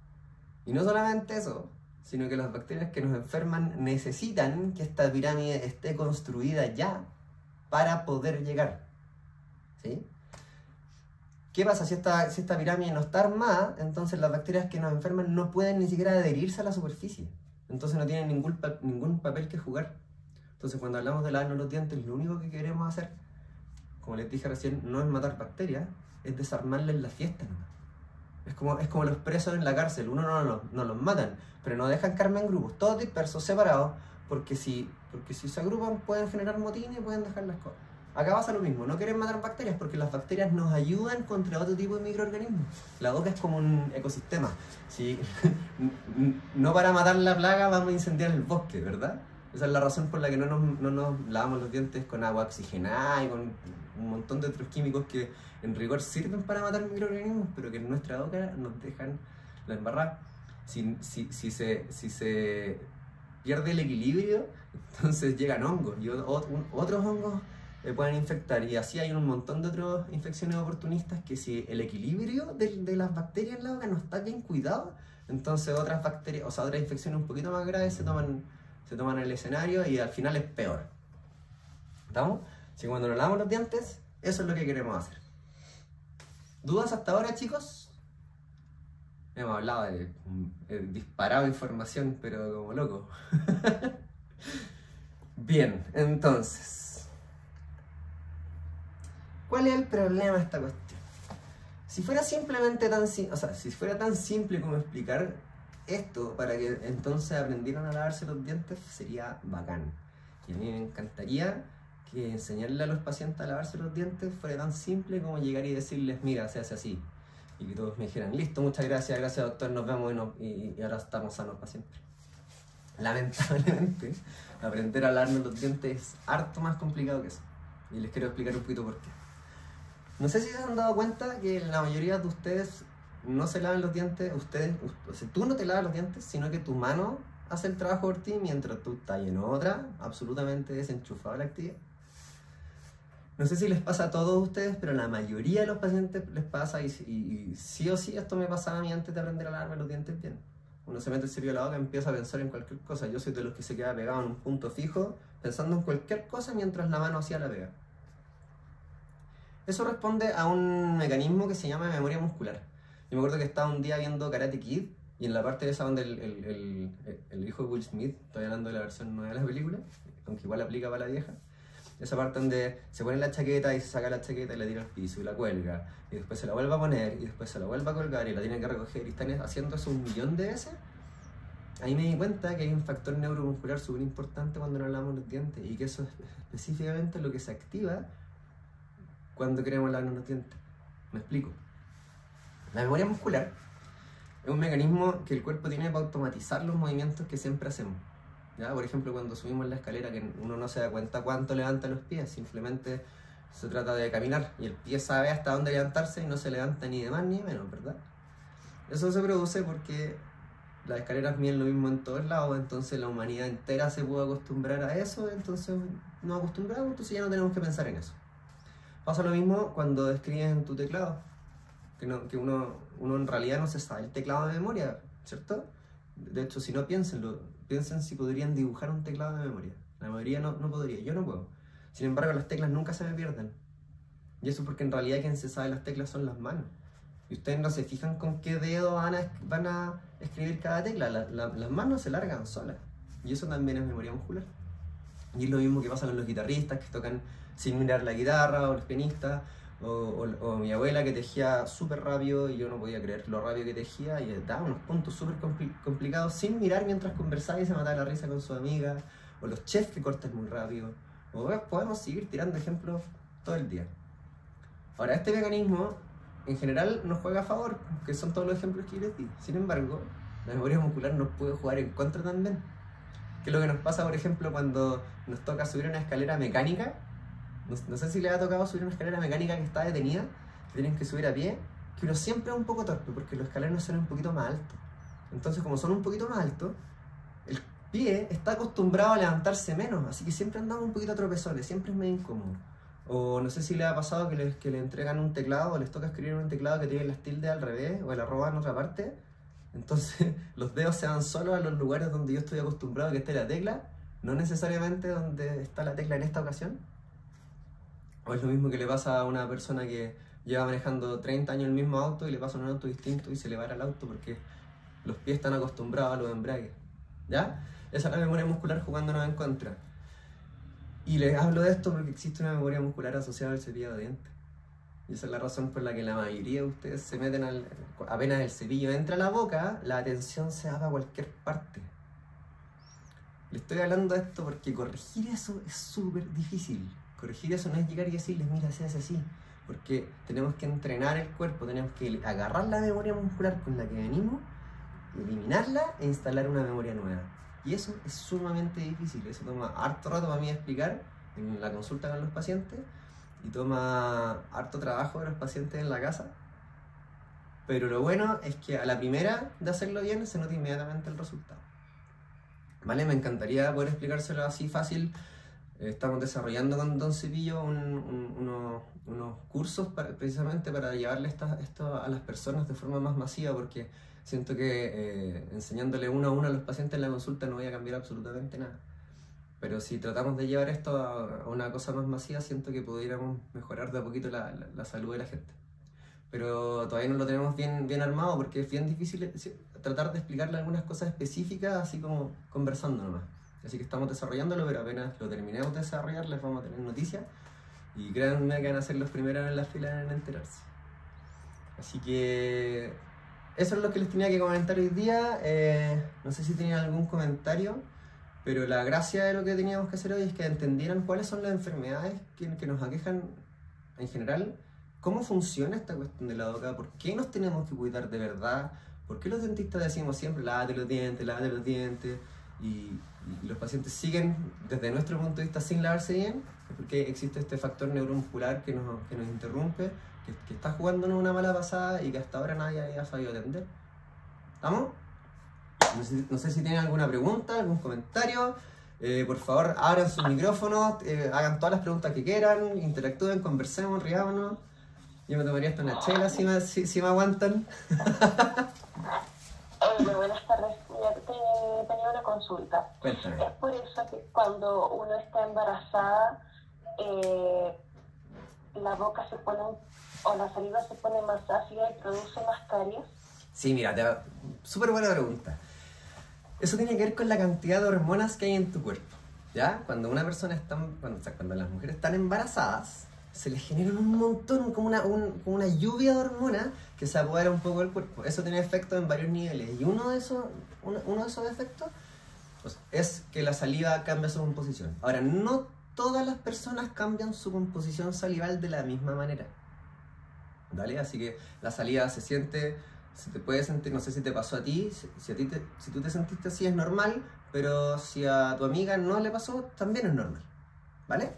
Y no solamente eso, sino que las bacterias que nos enferman necesitan que esta pirámide esté construida ya para poder llegar. ¿Sí? ¿Qué pasa? Si esta, si esta pirámide no está armada, entonces las bacterias que nos enferman no pueden ni siquiera adherirse a la superficie. Entonces no tienen ningún, ningún papel que jugar. Entonces cuando hablamos de lavarnos los dientes, lo único que queremos hacer, como les dije recién, no es matar bacterias, es desarmarles la fiesta nomás. Es como, es como los presos en la cárcel, uno no, no, no los matan, pero no dejan caerme en grupos, todos dispersos, separados, porque si, porque si se agrupan pueden generar motines y pueden dejar las cosas. Acá pasa lo mismo, no quieren matar bacterias porque las bacterias nos ayudan contra otro tipo de microorganismos. La boca es como un ecosistema. Si, no para matar la plaga vamos a incendiar el bosque, ¿verdad? Esa es la razón por la que no nos, no nos lavamos los dientes con agua oxigenada y con un montón de otros químicos que en rigor sirven para matar microorganismos, pero que en nuestra boca nos dejan la embarrada. Si, si, si, se, si se pierde el equilibrio, entonces llegan hongos y otros hongos pueden infectar, y así hay un montón de otras infecciones oportunistas que si el equilibrio de, de las bacterias en la boca no está bien cuidado, entonces otras bacterias, o sea, otras infecciones un poquito más graves se toman, se toman el escenario y al final es peor. ¿Estamos? Si cuando nos lavamos los dientes, eso es lo que queremos hacer. ¿Dudas hasta ahora, chicos? Hemos hablado de, de disparado información, pero como loco. Bien, entonces, ¿cuál es el problema de esta cuestión? Si fuera simplemente tan, o sea, si fuera tan simple como explicar esto para que entonces aprendieran a lavarse los dientes, sería bacán. Y a mí me encantaría que enseñarle a los pacientes a lavarse los dientes fuera tan simple como llegar y decirles, mira, se hace así. Y que todos me dijeran, listo, muchas gracias, gracias doctor, nos vemos y, no, y, y ahora estamos sanos para siempre. Lamentablemente, aprender a lavarnos los dientes es harto más complicado que eso. Y les quiero explicar un poquito por qué. No sé si se han dado cuenta que la mayoría de ustedes no se lavan los dientes, ustedes, o sea, tú no te lavas los dientes, sino que tu mano hace el trabajo por ti mientras tú estás en otra, absolutamente desenchufado de la actividad. No sé si les pasa a todos ustedes, pero a la mayoría de los pacientes les pasa, y, y, y sí o sí esto me pasaba a mí antes de aprender a lavarme los dientes bien. Uno se mete el cepillo a la boca y empieza a pensar en cualquier cosa. Yo soy de los que se queda pegado en un punto fijo, pensando en cualquier cosa mientras la mano hacía la pega. Eso responde a un mecanismo que se llama memoria muscular. Yo me acuerdo que estaba un día viendo Karate Kid, y en la parte de esa donde el, el, el, el hijo de Will Smith, estoy hablando de la versión nueva de la película, aunque igual aplica para la vieja, esa parte donde se pone la chaqueta y se saca la chaqueta y la tira al piso y la cuelga, y después se la vuelve a poner y después se la vuelve a colgar y la tienen que recoger, y están haciendo eso un millón de veces. Ahí me di cuenta que hay un factor neuromuscular súper importante cuando nos lavamos los dientes, y que eso es específicamente lo que se activa cuando queremos lavarnos los dientes. Me explico. La memoria muscular es un mecanismo que el cuerpo tiene para automatizar los movimientos que siempre hacemos. ¿Ya? Por ejemplo, cuando subimos la escalera, que uno no se da cuenta cuánto levanta los pies, simplemente Se trata de caminar y el pie sabe hasta dónde levantarse y no se levanta ni de más ni de menos, ¿verdad? Eso se produce porque las escaleras miden lo mismo en todos lados, entonces la humanidad entera se puede acostumbrar a eso, entonces nos acostumbramos, entonces ya no tenemos que pensar en eso. Pasa lo mismo cuando escribes en tu teclado, que, no, que uno, uno en realidad no se sabe el teclado de memoria, ¿cierto? De hecho, si no, piénsenlo, piensen si podrían dibujar un teclado de memoria. La mayoría no, no podría, yo no puedo. Sin embargo, las teclas nunca se me pierden. Y eso porque en realidad quien se sabe las teclas son las manos. Y ustedes no se fijan con qué dedo van a, van a escribir cada tecla. La, la, las manos se largan solas. Y eso también es memoria muscular. Y es lo mismo que pasa con los guitarristas que tocan sin mirar la guitarra, o los pianistas, o, o, o mi abuela que tejía súper rápido y yo no podía creer lo rápido que tejía y daba unos puntos súper compli complicados sin mirar mientras conversaba y se mataba la risa con su amiga. O los chefs que cortan muy rápido. O podemos seguir tirando ejemplos todo el día. Ahora, este mecanismo en general nos juega a favor, que son todos los ejemplos que yo les di. Sin embargo, la memoria muscular nos puede jugar en contra también. Que es lo que nos pasa, por ejemplo, cuando nos toca subir una escalera mecánica. No, no sé si les ha tocado subir una escalera mecánica que está detenida, que tienen que subir a pie, que uno siempre es un poco torpe, porque los escaleras son un poquito más altos. Entonces, como son un poquito más altos, el pie está acostumbrado a levantarse menos, así que siempre andamos un poquito tropezones, siempre es medio incómodo. O no sé si les ha pasado que les, que le entregan un teclado o les toca escribir en un teclado que tiene las tildes al revés o el arroba en otra parte. Entonces los dedos se van solos a los lugares donde yo estoy acostumbrado a que esté la tecla, no necesariamente donde está la tecla en esta ocasión. O es lo mismo que le pasa a una persona que lleva manejando treinta años el mismo auto y le pasa un auto distinto y se le va el auto porque los pies están acostumbrados a los embragues. ¿Ya? Esa es la memoria muscular jugándonos en contra. Y les hablo de esto porque existe una memoria muscular asociada al cepillo de dientes. Y esa es la razón por la que la mayoría de ustedes se meten al... apenas el cepillo entra a la boca, la atención se va a cualquier parte. Les estoy hablando de esto porque corregir eso es súper difícil. Corregir eso no es llegar y decirles, mira, se hace así. Porque tenemos que entrenar el cuerpo, tenemos que agarrar la memoria muscular con la que venimos, eliminarla e instalar una memoria nueva. Y eso es sumamente difícil, eso toma harto rato para mí explicar en la consulta con los pacientes y toma harto trabajo de los pacientes en la casa. Pero lo bueno es que a la primera de hacerlo bien se nota inmediatamente el resultado. ¿Vale? Me encantaría poder explicárselo así fácil. Estamos desarrollando con Don Cepillo un, un, unos, unos cursos para, precisamente para llevarle esta, esto a las personas de forma más masiva, porque siento que eh, enseñándole uno a uno a los pacientes en la consulta no voy a cambiar absolutamente nada. Pero si tratamos de llevar esto a, a una cosa más masiva, siento que pudiéramos mejorar de a poquito la, la, la salud de la gente. Pero todavía no lo tenemos bien, bien armado porque es bien difícil tratar de explicarle algunas cosas específicas así como conversando nomás. Así que estamos desarrollándolo, pero apenas lo terminemos de desarrollar les vamos a tener noticias. Y créanme que van a ser los primeros en la fila en enterarse. Así que eso es lo que les tenía que comentar hoy día. Eh, no sé si tenían algún comentario, pero la gracia de lo que teníamos que hacer hoy es que entendieran cuáles son las enfermedades que, que nos aquejan en general, cómo funciona esta cuestión de la boca, por qué nos tenemos que cuidar de verdad, por qué los dentistas decimos siempre lávate los dientes, lávate los dientes, y, y los pacientes siguen desde nuestro punto de vista sin lavarse bien, es porque existe este factor neuromuscular que nos, que nos interrumpe, que, que está jugándonos una mala pasada y que hasta ahora nadie ha sabido atender. ¿Estamos? No sé, no sé si tienen alguna pregunta, algún comentario. Eh, por favor, abran sus micrófonos, eh, hagan todas las preguntas que quieran, interactúen, conversemos, riámonos. Yo me tomaría hasta una chela si me, si, si me aguantan. Hola, buenas tardes. Mira, te, tenía una consulta. Cuéntame. Es por eso que cuando uno está embarazada, eh, la boca se pone, o la saliva se pone más ácida y produce más caries. Sí, mira, te... súper buena pregunta. Eso tiene que ver con la cantidad de hormonas que hay en tu cuerpo, ¿ya? Cuando una persona está, cuando, o sea, cuando las mujeres están embarazadas, se les generan un montón, como una, un, como una lluvia de hormonas que se apodera un poco del cuerpo. Eso tiene efectos en varios niveles, y uno de esos, uno, uno de esos efectos pues, es que la saliva cambia su composición. Ahora, no todas las personas cambian su composición salival de la misma manera, ¿vale? Así que la saliva se siente... se te puede sentir, no sé si te pasó a ti, si, si, a ti te, si tú te sentiste así es normal, pero si a tu amiga no le pasó, también es normal, ¿vale?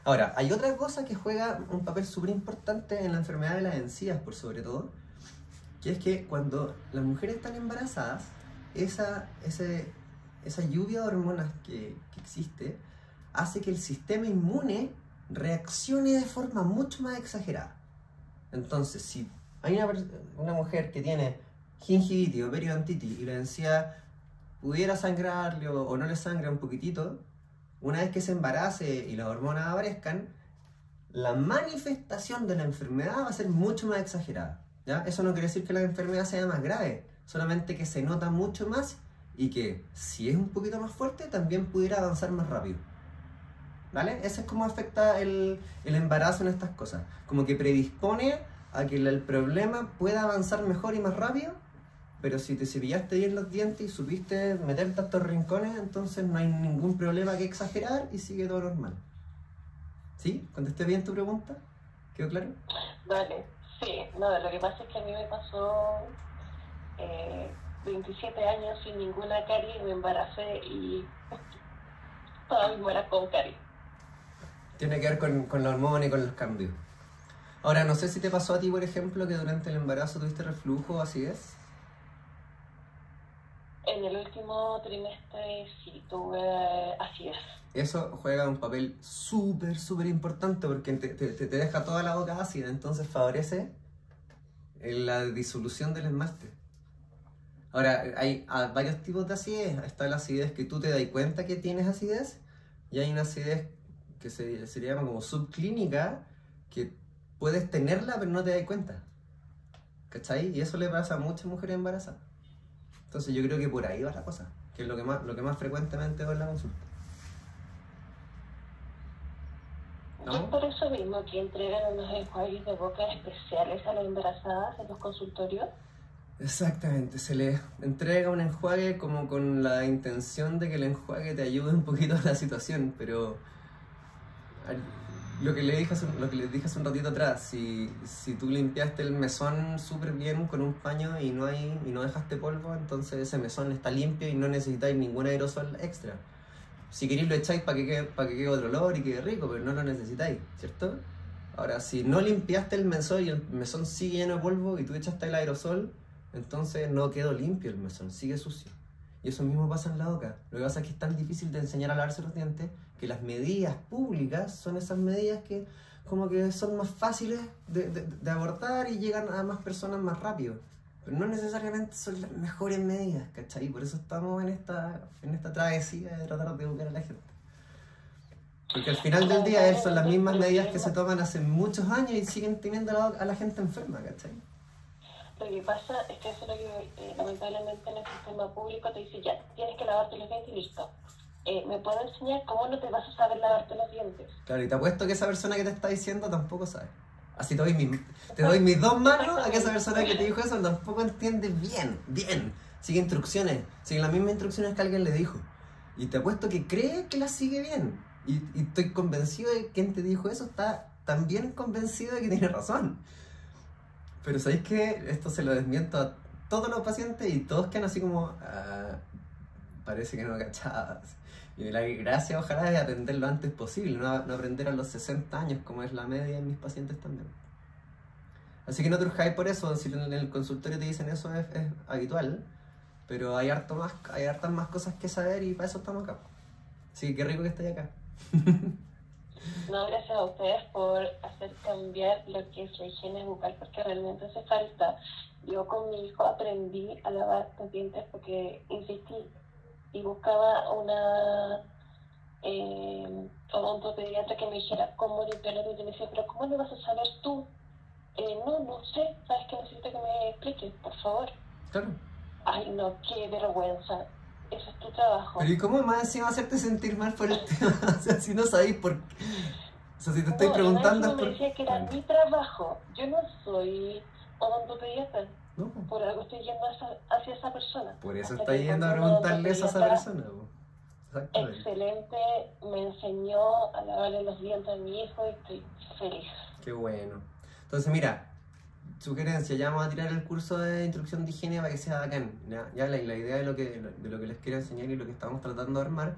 Ahora, hay otra cosa que juega un papel súper importante en la enfermedad de las encías, por sobre todo, que es que cuando las mujeres están embarazadas, esa, ese, esa lluvia de hormonas que, que existe hace que el sistema inmune reaccione de forma mucho más exagerada. Entonces, si hay una, una mujer que tiene gingivitis o periodontitis y la encía pudiera sangrarle o, o no le sangra un poquitito, una vez que se embarace y las hormonas aparezcan, la manifestación de la enfermedad va a ser mucho más exagerada, ¿ya? Eso no quiere decir que la enfermedad sea más grave, solamente que se nota mucho más y que si es un poquito más fuerte también pudiera avanzar más rápido, ¿vale? Eso es como afecta el, el embarazo en estas cosas, como que predispone a que el problema pueda avanzar mejor y más rápido, pero si te cepillaste bien los dientes y supiste meterte a estos rincones, entonces no hay ningún problema que exagerar y sigue todo normal. ¿Sí? ¿Contesté bien tu pregunta? ¿Quedó claro? Vale, sí, no, lo que pasa es que a mí me pasó eh, veintisiete años sin ninguna carie, me embaracé y todavía me era con carie. Tiene que ver con, con la hormona y con los cambios. Ahora, no sé si te pasó a ti, por ejemplo, que durante el embarazo tuviste reflujo o acidez. En el último trimestre sí tuve acidez. Eso juega un papel súper, súper importante porque te, te, te deja toda la boca ácida, entonces favorece la disolución del esmalte. Ahora, hay varios tipos de acidez. Está la acidez que tú te das cuenta que tienes acidez y hay una acidez que se, se llama como subclínica, que puedes tenerla pero no te das cuenta. ¿Cachai? Y eso le pasa a muchas mujeres embarazadas. Entonces yo creo que por ahí va la cosa, que es lo que más, lo que más frecuentemente veo en la consulta. ¿No? Es por eso mismo que entregan unos enjuagues de boca especiales a las embarazadas en los consultorios. Exactamente, se le entrega un enjuague como con la intención de que el enjuague te ayude un poquito a la situación, pero lo que le dije hace, lo que les dije hace un ratito atrás, si, si tú limpiaste el mesón súper bien con un paño y no, hay, y no dejaste polvo, entonces ese mesón está limpio y no necesitáis ningún aerosol extra. Si queréis lo echáis para que, quede, para que quede otro olor y quede rico, pero no lo necesitáis, ¿cierto? Ahora, si no limpiaste el mesón y el mesón sigue lleno de polvo y tú echaste el aerosol, entonces no quedó limpio el mesón, sigue sucio. Y eso mismo pasa en la boca. Lo que pasa es que es tan difícil de enseñar a lavarse los dientes que las medidas públicas son esas medidas que como que son más fáciles de, de, de abordar y llegan a más personas más rápido. Pero no necesariamente son las mejores medidas, ¿cachai? Por eso estamos en esta, en esta travesía de tratar de educar a la gente. Porque al final del día son las mismas medidas que se toman hace muchos años y siguen teniendo a la, a la gente enferma, ¿cachai? Lo que pasa es que eso es lo que eh, lamentablemente en el sistema público te dice ya, tienes que lavarte los dientes y listo. Eh, ¿Me puedo enseñar cómo no te vas a saber lavarte los dientes? Claro, y te apuesto que esa persona que te está diciendo tampoco sabe. Así te doy, mi, te doy mis dos manos a que esa persona que te dijo eso tampoco entiende bien, bien. Sigue instrucciones, sigue las mismas instrucciones que alguien le dijo. Y te apuesto que cree que las sigue bien. Y, y estoy convencido de que quien te dijo eso está también convencido de que tiene razón. Pero ¿sabéis qué? Esto se lo desmiento a todos los pacientes y todos quedan así como... Ah, parece que no cachabas. Y la gracia ojalá es atender lo antes posible, no, no aprender a los sesenta años como es la media de mis pacientes también. Así que no te urjáis por eso, si en el consultorio te dicen eso es, es habitual, pero hay, harto más, hay hartas más cosas que saber y para eso estamos acá. Así que qué rico que estéis acá. No, gracias a ustedes por hacer cambiar lo que es la higiene bucal, porque realmente hace falta. Yo con mi hijo aprendí a lavar los dientes porque insistí y buscaba una eh, odontopediatra que me dijera cómo limpiar los dientes. Y me decía, pero ¿cómo lo vas a saber tú? Eh, no, no sé, ¿sabes qué? Necesito que me expliques, por favor. Claro. Ay, no, qué vergüenza. Eso es tu trabajo. Pero ¿y cómo más encima hacerte sentir mal por el tema? O sea, si no sabéis por qué. O sea, si te estoy no, preguntando es me por... decía que era mi trabajo. Yo no soy odontopediatra. No. Por algo estoy yendo hacia, hacia esa persona. Por eso Hasta está que yendo a encontré una preguntarle eso a esa odontopediatra persona. Exactamente. excelente, me enseñó a lavarle los dientes a mi hijo y estoy feliz. Qué bueno. Entonces, mira, sugerencia, ya vamos a tirar el curso de instrucción de higiene para que sea bacán. Ya, ya la, la idea de lo, que, de lo que les quiero enseñar y lo que estamos tratando de armar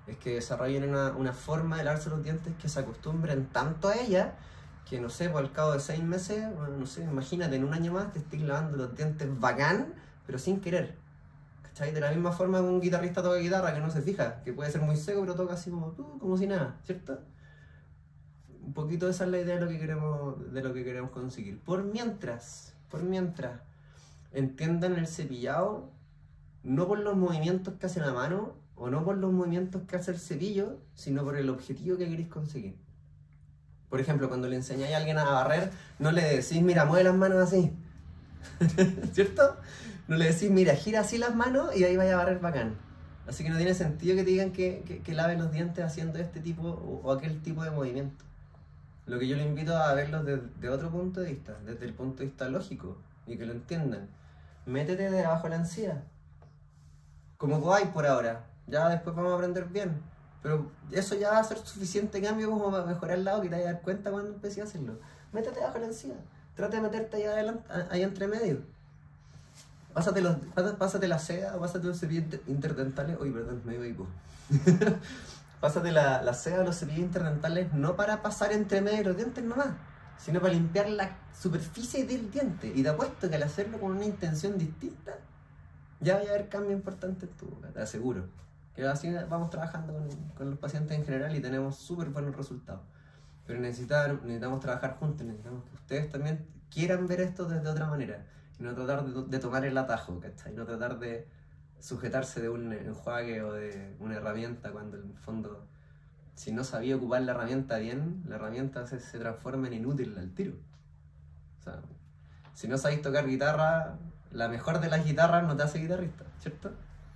es que desarrollen una, una forma de lavarse los dientes que se acostumbren tanto a ella que, no sé, por al cabo de seis meses, bueno, no sé, imagínate, en un año más te estés lavando los dientes bacán, pero sin querer. ¿Cachai? De la misma forma que un guitarrista toca guitarra que no se fija, que puede ser muy seco, pero toca así como, uh, como si nada, ¿cierto? Un poquito esa es la idea de lo que queremos, de lo que queremos conseguir. Por mientras, por mientras, entiendan el cepillado no por los movimientos que hace la mano, o no por los movimientos que hace el cepillo, sino por el objetivo que queréis conseguir. Por ejemplo, cuando le enseñáis a alguien a barrer, no le decís, mira, mueve las manos así. ¿Cierto? No le decís, mira, gira así las manos y ahí vaya a barrer bacán. Así que no tiene sentido que te digan que, que, que lave los dientes haciendo este tipo o, o aquel tipo de movimiento. Lo que yo le invito a verlo de, de otro punto de vista, desde el punto de vista lógico, y que lo entiendan. Métete debajo de la encía, como podáis por ahora. Ya después vamos a aprender bien. Pero eso ya va a ser suficiente cambio como para mejorar el lado que te vas a dar cuenta cuando empecé a hacerlo. Métete bajo la encía. Trata de meterte ahí adelante, ahí entre medio. Pásate, los, pásate la seda, pásate los cepillos interdentales. Uy, perdón, me iba hipo. Pásate la, la seda o los cepillos interdentales no para pasar entre medio de los dientes nomás, sino para limpiar la superficie del diente. Y te apuesto que al hacerlo con una intención distinta, ya va a haber cambio importante en tu boca, te aseguro. Que así vamos trabajando con, con los pacientes en general y tenemos súper buenos resultados. Pero necesitar, necesitamos trabajar juntos, necesitamos que ustedes también quieran ver esto desde otra manera. Y no tratar de, de tomar el atajo, ¿cachai? No tratar de sujetarse de un enjuague o de una herramienta cuando en el fondo, si no sabía ocupar la herramienta bien, la herramienta se, se transforma en inútil al tiro. O sea, si no sabéis tocar guitarra, la mejor de las guitarras no te hace guitarrista, ¿cierto?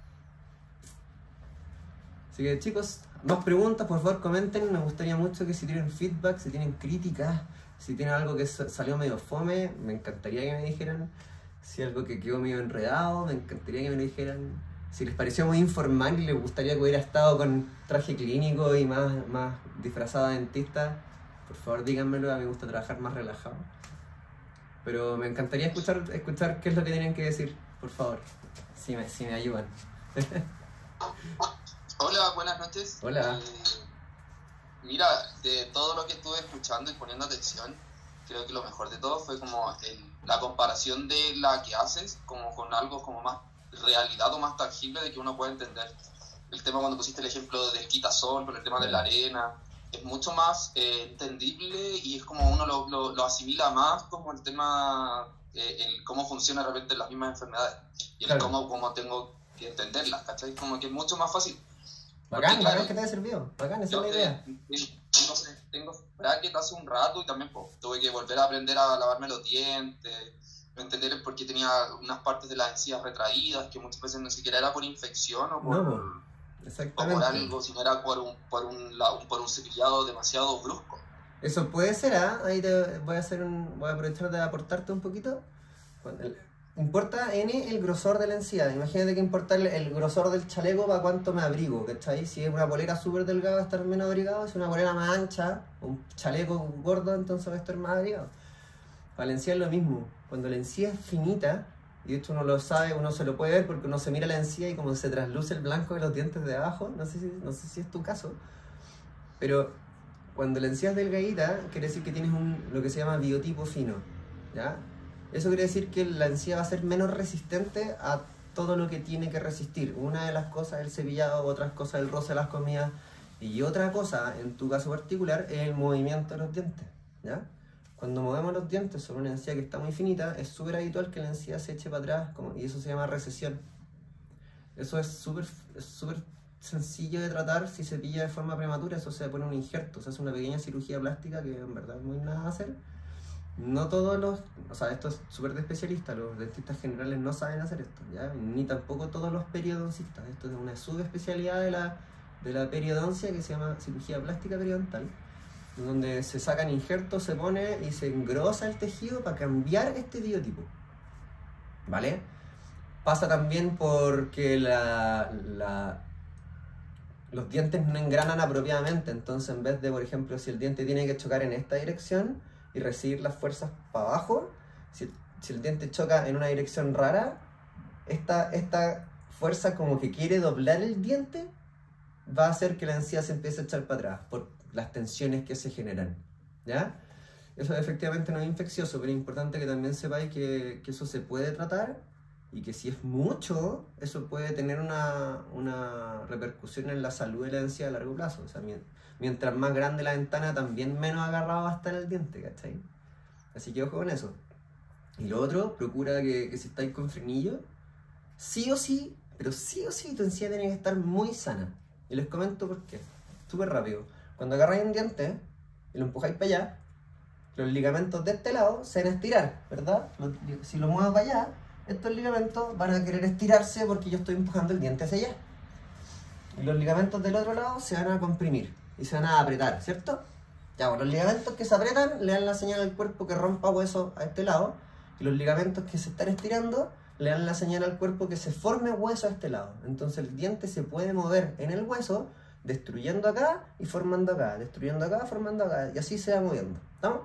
Así que chicos, más preguntas, por favor comenten. Me gustaría mucho que si tienen feedback, si tienen críticas, si tienen algo que salió medio fome, me encantaría que me dijeran. Si algo que quedó medio enredado, me encantaría que me lo dijeran. Si les pareció muy informal y les gustaría que hubiera estado con traje clínico y más, más disfrazado de dentista, por favor díganmelo, a mí me gusta trabajar más relajado. Pero me encantaría escuchar, escuchar qué es lo que tienen que decir, por favor, si me, si me ayudan. Hola, buenas noches. Hola. Eh, mira, de todo lo que estuve escuchando y poniendo atención, creo que lo mejor de todo fue como el, la comparación de la que haces como con algo como más realidad o más tangible de que uno puede entender. El tema cuando pusiste el ejemplo del quitasol, con el tema de la arena, es mucho más eh, entendible y es como uno lo, lo, lo asimila más como el tema, eh, el cómo funciona de repente las mismas enfermedades y el Claro. cómo, cómo tengo que entenderlas, ¿cachai? Como que es mucho más fácil. Bacán, Porque, bacán claro, que te haya servido. Bacán, esa yo, es la idea. eh, no sé, tengo bracket hace un rato y también pues, tuve que volver a aprender a lavarme los dientes, entender el por qué tenía unas partes de las encías retraídas, que muchas veces ni siquiera era por infección o por, No, o exactamente. por algo, sino era por un, por un, la- por un cepillado demasiado brusco. Eso puede ser, ¿ah? Ahí te voy a hacer un, voy a aprovechar de aportarte un poquito. Cuando el- Importa N el grosor de la encía. Imagínate que importa el, el grosor del chaleco para cuánto me abrigo, ¿cachai? Si es una polera súper delgada va a estar menos abrigado, si es una polera más ancha, un chaleco gordo, entonces va a estar más abrigado. Para la encía es lo mismo. Cuando la encía es finita, y de hecho uno lo sabe, uno se lo puede ver porque uno se mira la encía y como se trasluce el blanco de los dientes de abajo, no sé si, no sé si es tu caso, pero cuando la encía es delgadita, quiere decir que tienes un, lo que se llama biotipo fino, ¿ya? Eso quiere decir que la encía va a ser menos resistente a todo lo que tiene que resistir. Una de las cosas es el cepillado, otras cosas el roce de las comidas, y otra cosa, en tu caso particular, es el movimiento de los dientes, ¿ya? Cuando movemos los dientes sobre una encía que está muy finita, es súper habitual que la encía se eche para atrás, como, y eso se llama recesión. Eso es súper es súper sencillo de tratar si se pilla de forma prematura. Eso se pone un injerto, se hace una pequeña cirugía plástica que en verdad es muy nada a hacer. No todos los, o sea, esto es súper de especialista, los dentistas generales no saben hacer esto, ¿ya? Ni tampoco todos los periodoncistas. Esto es una subespecialidad de la, de la periodoncia que se llama cirugía plástica periodontal, donde se sacan injertos, se pone y se engrosa el tejido para cambiar este biotipo, ¿vale? Pasa también porque la, la, los dientes no engranan apropiadamente, entonces en vez de, por ejemplo, si el diente tiene que chocar en esta dirección y recibir las fuerzas para abajo, si, si el diente choca en una dirección rara, esta, esta fuerza como que quiere doblar el diente va a hacer que la encía se empiece a echar para atrás por las tensiones que se generan, ¿ya? Eso efectivamente no es infeccioso, pero es importante que también sepáis que, que eso se puede tratar y que si es mucho, eso puede tener una, una repercusión en la salud de la encía a largo plazo. O sea, mientras más grande la ventana, también menos agarrado va a estar el diente, ¿cachai? Así que ojo con eso. Y lo otro, procura que, que si estáis con frenillo, sí o sí, pero sí o sí tu encía tiene que estar muy sana. Y les comento por qué. Súper rápido. Cuando agarráis un diente y lo empujáis para allá, los ligamentos de este lado se van a estirar, ¿verdad? Si lo muevo para allá, estos ligamentos van a querer estirarse porque yo estoy empujando el diente hacia allá. Y los ligamentos del otro lado se van a comprimir y se van a apretar, ¿cierto? Ya, bueno, los ligamentos que se apretan le dan la señal al cuerpo que rompa hueso a este lado, y los ligamentos que se están estirando le dan la señal al cuerpo que se forme hueso a este lado. Entonces el diente se puede mover en el hueso, destruyendo acá y formando acá, destruyendo acá, formando acá, y así se va moviendo. ¿Estamos?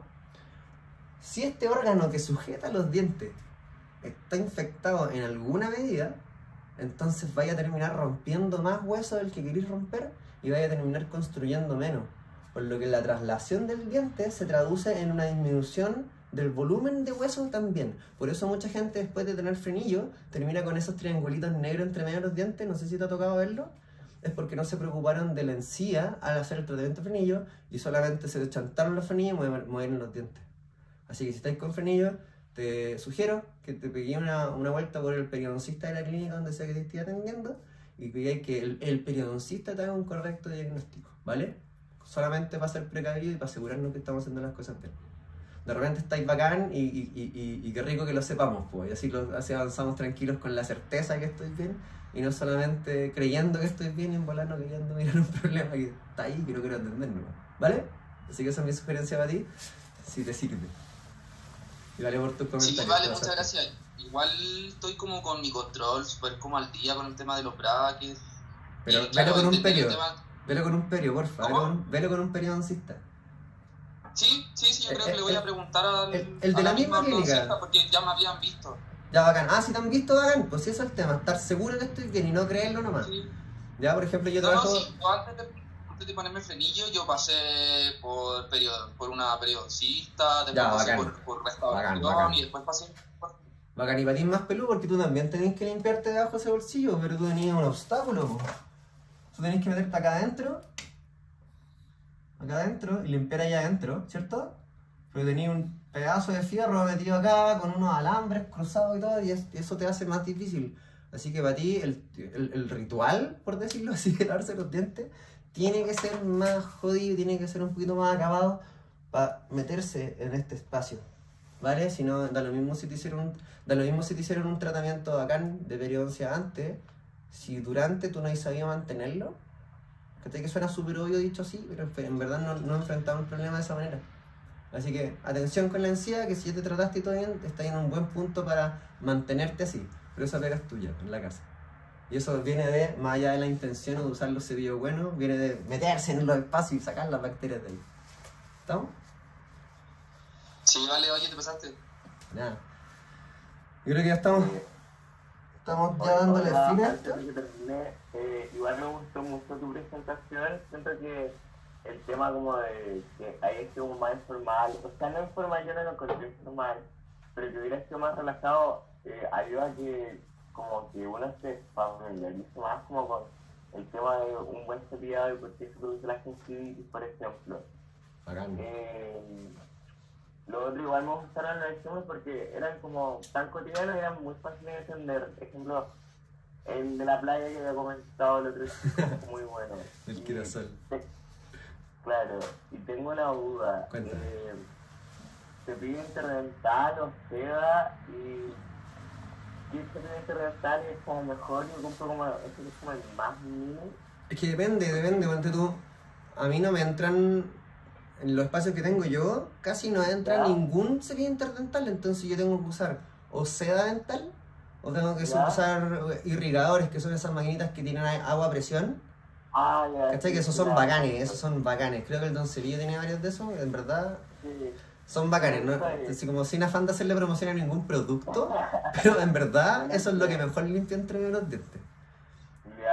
Si este órgano que sujeta los dientes está infectado en alguna medida, entonces vaya a terminar rompiendo más hueso del que queréis romper y vaya a terminar construyendo menos. Por lo que la traslación del diente se traduce en una disminución del volumen de hueso también. Por eso mucha gente después de tener frenillo termina con esos triangulitos negros entre medio de los dientes. No sé si te ha tocado verlo. Es porque no se preocuparon de la encía al hacer el tratamiento de frenillo y solamente se chantaron los frenillos y movieron los dientes. Así que si estáis con frenillo, te sugiero que te peguéis una, una vuelta por el periodoncista de la clínica donde sea que te esté atendiendo y que, que el, el periodoncista te haga un correcto diagnóstico, ¿vale? Solamente para ser precavido y para asegurarnos que estamos haciendo las cosas bien. De repente estáis bacán y, y, y, y, y qué rico que lo sepamos, pues, y así, lo, así avanzamos tranquilos con la certeza que estoy bien y no solamente creyendo que estoy bien y en volar no queriendo mirar un problema que está ahí y que no quiero atenderlo, ¿vale? Así que esa es mi sugerencia para ti, si te sirve. Y vale por tus comentarios. Sí, vale, muchas gracias. Igual estoy como con mi control súper como al día con el tema de los brackets. Pero y, claro, velo con un periodo, tema... velo con un periodo, porfa, velo con, velo con un periodoncista. Sí, sí, sí, yo creo el, que le voy el, a preguntar al, el, el de la, la misma clínica. Porque ya me habían visto. Ya, bacán. Ah, si te han visto, bacán. Pues sí, eso es el tema, estar seguro que estoy bien y no creerlo nomás. Sí. Ya, por ejemplo, yo no, trabajo... No, sí, antes de... antes de ponerme frenillo, yo pasé por periodo, por una periodoncista, después ya, pasé bacán. por, por restauración Bacán, bacán. y después pasé por... Bacán, y para ti es más peludo porque tú también tenés que limpiarte debajo de ese bolsillo, pero tú tenías un obstáculo, po. Tú tenés que meterte acá adentro, acá adentro, y limpiar allá adentro, ¿cierto? Pero tenías un pedazo de fierro metido acá, con unos alambres cruzados y todo, y eso te hace más difícil. Así que para ti, el, el, el ritual, por decirlo así, de lavarse los dientes, tiene que ser más jodido, tiene que ser un poquito más acabado para meterse en este espacio, ¿vale? Si no, da lo mismo si te hicieron un, da lo mismo si te hicieron un tratamiento bacán de periodoncia antes, si durante tú no has sabido mantenerlo, que que suena súper obvio dicho así, pero en verdad no, no enfrentamos el problema de esa manera. Así que atención con la encía, que si ya te trataste y todo bien, estás en un buen punto para mantenerte así, pero esa pega es tuya, en la casa. Y eso viene de, más allá de la intención de usar los cepillos buenos, viene de meterse en los espacios y sacar las bacterias de ahí. ¿Estamos? Sí, vale, oye, te pasaste. Nada. Yo creo que ya estamos, estamos ya dándole Hola, fin a antes esto. de que termine, eh, igual me gustó mucho tu presentación. Siento que el tema como de que haya sido más informal, o sea, no informal, yo no lo encontré informal, pero que hubiera sido más relajado, eh, ayuda a que como que uno se familiarice más como con el tema de un buen cepillado y por qué se produce la gingivitis, por ejemplo. Eh, lo otro igual me gustaron los ejemplos porque eran como tan cotidianos y eran muy fáciles de entender. Por ejemplo, el de la playa que había comentado el otro chico, muy bueno. El girasol. Claro, y tengo una duda. Eh, cepillo interdental o seda y... ¿Qué cepillo interdental es como mejor? Yo compro como, este es como el más mínimo. Es que depende, depende, ponte tú. A mí no me entran, en los espacios que tengo yo, casi no entra ¿Ya? ningún cepillo interdental, entonces yo tengo que usar o seda dental, o tengo que ¿Ya? usar irrigadores, que son esas maquinitas que tienen agua a presión. Ah, ya. ¿Cachai? Que esos sí, son ya. bacanes, esos son bacanes. Creo que el Don Cepillo tiene varios de esos, en verdad. Sí. Son bacanes, ¿no? Así como sin afán de hacerle promoción a ningún producto, pero en verdad eso es lo que mejor limpia entre medio los dientes.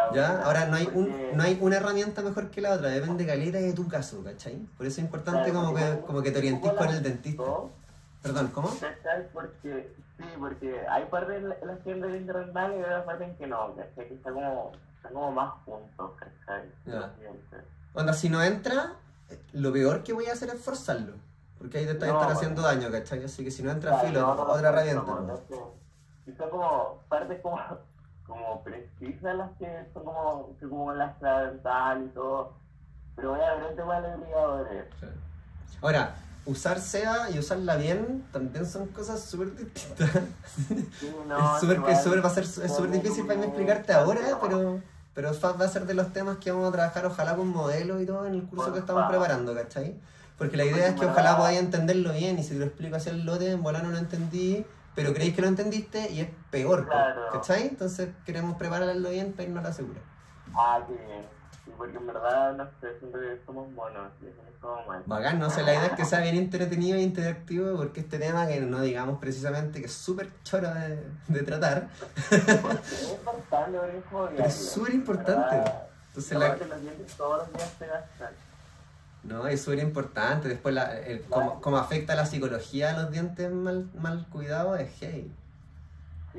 Ya, ¿Ya? bueno, Ahora no hay, un, porque- no hay una herramienta mejor que la otra, depende caleta de tu caso, ¿cachai? Por eso es importante Claro, como porque que, como- como que te orientís como con la- el dentista. ¿no? Perdón, ¿cómo? ¿Cachai? Porque, sí, porque hay partes en la, en la hacienda interrenal y hay otras partes en que no, ¿cachai? Que está como, están como más juntos, ¿cachai? Ya. Los dientes. Onda, si no entra, lo peor que voy a hacer es forzarlo. Porque ahí te estás No, estar bueno. haciendo daño, ¿cachai? Así que si no entra, Claro, filo, no, no, otra no, herramienta. no, ¿no? no sé. Y son como partes como, como precisas las que son como, que como la dental y todo. Pero voy a ver el tema de los brigadores. Claro. Ahora, usar seda y usarla bien también son cosas súper distintas. Sí, no, es súper igual, es súper- va a ser es súper difícil para mí explicarte ahora, pero, pero fa- va a ser de los temas que vamos a trabajar, ojalá con modelos y todo en el curso que estamos preparando, ¿cachai? Porque la idea es que ojalá podáis entenderlo bien y si te lo explico hacia el lote, en volar no lo entendí, pero creéis que lo entendiste y es peor, Claro. ¿cachai? Entonces queremos prepararlo bien para irnos a la segura. Ah, qué bien. Sí, porque en verdad, no sé, siempre somos monos y eso no es como mal. Bacán, no sé, la idea es que sea bien entretenido e interactivo porque este tema que no digamos precisamente que es súper choro de, de tratar, Porque es importante, porque es como pero diario. es súper importante. ¿Verdad? Entonces la, Aparte, los dientes todos los días se gastan. no, es súper importante. Después, la, el, cómo, cómo afecta la psicología a los dientes mal, mal cuidados es heavy. Sí.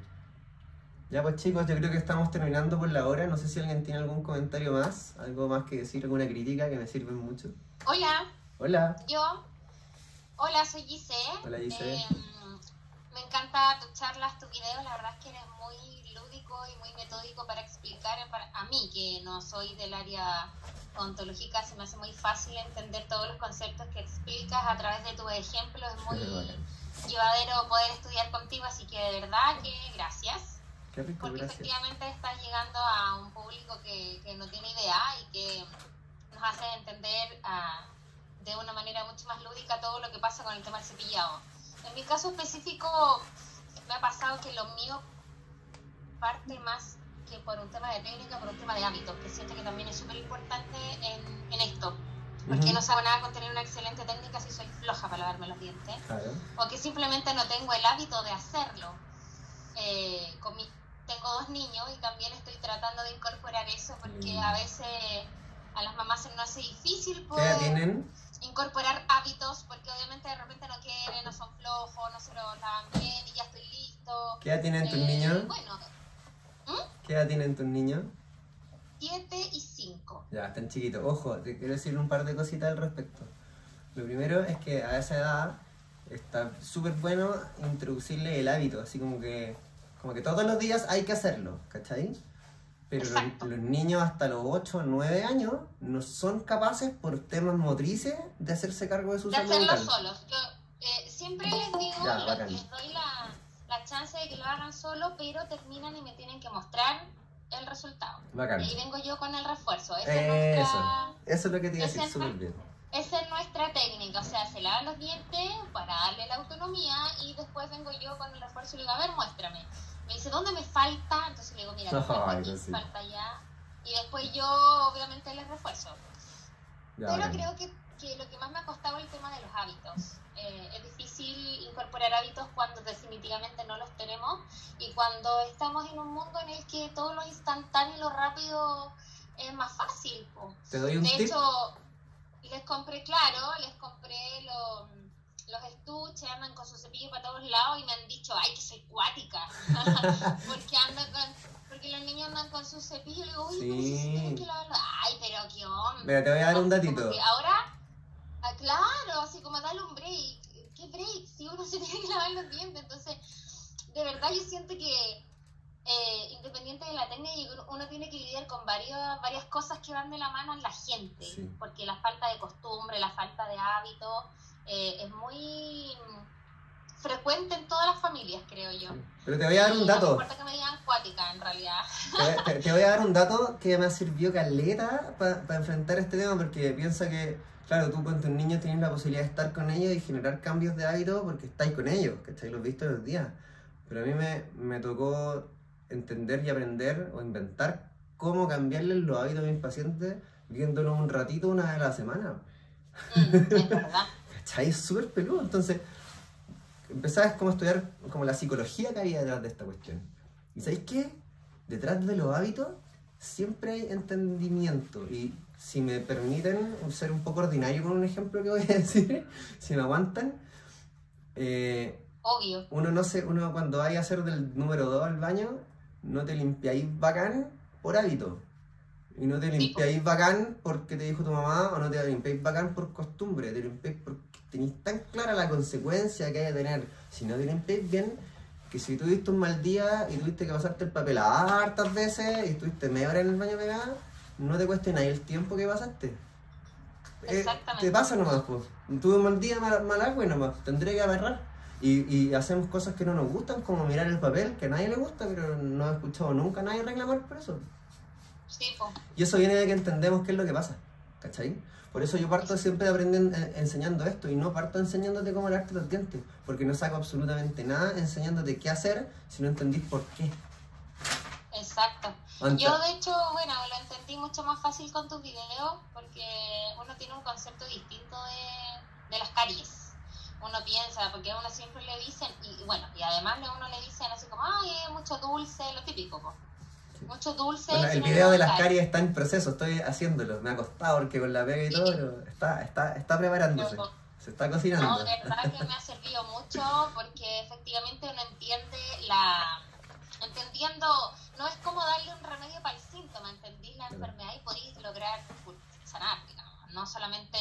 Ya pues chicos, yo creo que estamos terminando por la hora. No sé si alguien tiene algún comentario más, algo más que decir, alguna crítica que me sirve mucho. Hola, Hola. yo. Hola, soy Gise. Hola, Gise. Eh, me encanta tu charlas, tus videos. La verdad es que eres muy lúdico y muy metódico para explicar. Para, a mí, que no soy del área ontológica, se me hace muy fácil entender todos los conceptos que explicas a través de tus ejemplos. Es muy Bacán. llevadero poder estudiar contigo, así que de verdad que gracias. Qué rico, Porque gracias. efectivamente estás llegando a un público que, que no tiene idea y que nos hace entender ah, de una manera mucho más lúdica todo lo que pasa con el tema del cepillado. En mi caso específico me ha pasado que lo mío parte más que por un tema de técnica, por un tema de hábitos, que siento que también es súper importante en, en esto. Porque Ujú. no sabe nada con tener una excelente técnica si soy floja para lavarme los dientes Claro. o que simplemente no tengo el hábito de hacerlo. Eh, con mi- tengo dos niños y también estoy tratando de incorporar eso porque Mm. a veces a las mamás se nos hace difícil ¿Qué edad poder tienen? incorporar hábitos porque obviamente de repente no quieren, no son flojos, no se lo lavan bien y ya estoy listo. ¿Qué edad tienen tus Eh, niños? Bueno, ¿Qué edad tienen tus niños? siete y cinco. Ya, están chiquitos. Ojo, te quiero decir un par de cositas al respecto. Lo primero es que a esa edad está súper bueno introducirle el hábito, así como que, como que todos los días hay que hacerlo, ¿cachai? Pero los, Exacto. los niños hasta los ocho o nueve años no son capaces por temas motrices de hacerse cargo de su De salud hacerlo mental. solos. Yo eh, siempre les digo, Ya, lo- bacán. les doy la, la chance de que lo hagan solo, pero terminan y me tienen que mostrar el resultado. Bacán. Y ahí vengo yo con el refuerzo. Esa Eso, es nuestra, eso es lo que te iba a ese decir, es súper nue- bien. esa es nuestra técnica. O sea, se lavan los dientes para darle la autonomía y después vengo yo con el refuerzo y le digo, a ver, muéstrame. Me dice, ¿dónde me falta? Entonces le digo, mira, me falta Ay, aquí, pues sí. falta allá. Y después yo, obviamente, les refuerzo. Ya, Pero bacán. creo que, que lo que más me ha costado es el tema de los hábitos. Eh, es difícil incorporar hábitos cuando definitivamente no los tenemos y cuando estamos en un mundo en el que todo lo instantáneo y lo rápido es más fácil. Po. ¿Te doy un De tip? hecho, les compré, claro, les compré los, los estuches, andan con su cepillo para todos lados y me han dicho, ay, que soy cuática. porque andan con... Porque los niños andan con su cepillo y le digo, uy, pero si se Sí. tienen que lavarlo. Ay, pero qué hombre. Mira, te voy a dar un Así datito. como que ahora, ah, claro, así como darle un break. ¿Qué break? Si uno se tiene que lavar los dientes. Entonces, de verdad yo siento que eh, independiente de la técnica, uno- uno tiene que lidiar con varias, varias cosas que van de la mano en la gente. Sí. Porque la falta de costumbre, la falta de hábito eh, es muy mm, frecuente en todas las familias, creo yo. Pero te voy a dar un Y No me dato. importa que me digan cuática, en realidad. Te, te- te voy a dar un dato que me ha servido caleta para enfrentar este tema porque piensa que, claro, tú con tus niños tienes la posibilidad de estar con ellos y generar cambios de hábito porque estáis con ellos, ¿cachai? Los viste los días. Pero a mí me, me tocó entender y aprender o inventar cómo cambiarles los hábitos a mis pacientes viéndolos un ratito una vez a la semana. Mm, es verdad. ¿Cachai? Es súper peludo. Entonces, empezabas como a estudiar como la psicología que había detrás de esta cuestión. ¿Y sabéis qué? Detrás de los hábitos siempre hay entendimiento. Y si me permiten ser un poco ordinario con un ejemplo que voy a decir, si me aguantan, eh, Obvio. uno no se, uno cuando vaya a hacer del número dos al baño, no te limpiáis bacán por hábito. Y no te limpiáis bacán porque te dijo tu mamá, o no te limpiáis bacán por costumbre, te limpiáis porque tenéis tan clara la consecuencia que hay de tener. Si no te limpiáis bien, que si tuviste un mal día y tuviste que pasarte el papel hartas veces y estuviste media hora en el baño pegada, no te cueste nada el tiempo que pasaste. Exactamente. Eh, te pasa nomás, pues. Tuve un mal día, mal, mal agua y nomás, tendré que agarrar. Y, y hacemos cosas que no nos gustan, como mirar el papel, que a nadie le gusta, pero no he escuchado nunca a nadie reclamar por eso. Sí, po. Y eso viene de que entendemos qué es lo que pasa, ¿cachai? Por eso yo parto siempre aprendiendo, enseñando esto, y no parto enseñándote cómo lavarte los dientes, porque no saco absolutamente nada enseñándote qué hacer si no entendís por qué. Exacto. Anta. Yo, de hecho, bueno, lo entendí mucho más fácil con tus videos, porque uno tiene un concepto distinto de, de las caries. Uno piensa, porque a uno siempre le dicen, y bueno, y además a uno le dicen así como, ay, es mucho dulce, lo típico, po. Mucho dulce. Bueno, si el no video le de las caries. caries está en proceso, estoy haciéndolo, me ha costado porque con la pega y todo, pero está, está, está preparándose, No. se está cocinando. No, de verdad que me ha servido mucho, porque efectivamente uno entiende la... Entendiendo, no es como darle un remedio para el síntoma, entendís la enfermedad y podéis lograr sanar, digamos, no solamente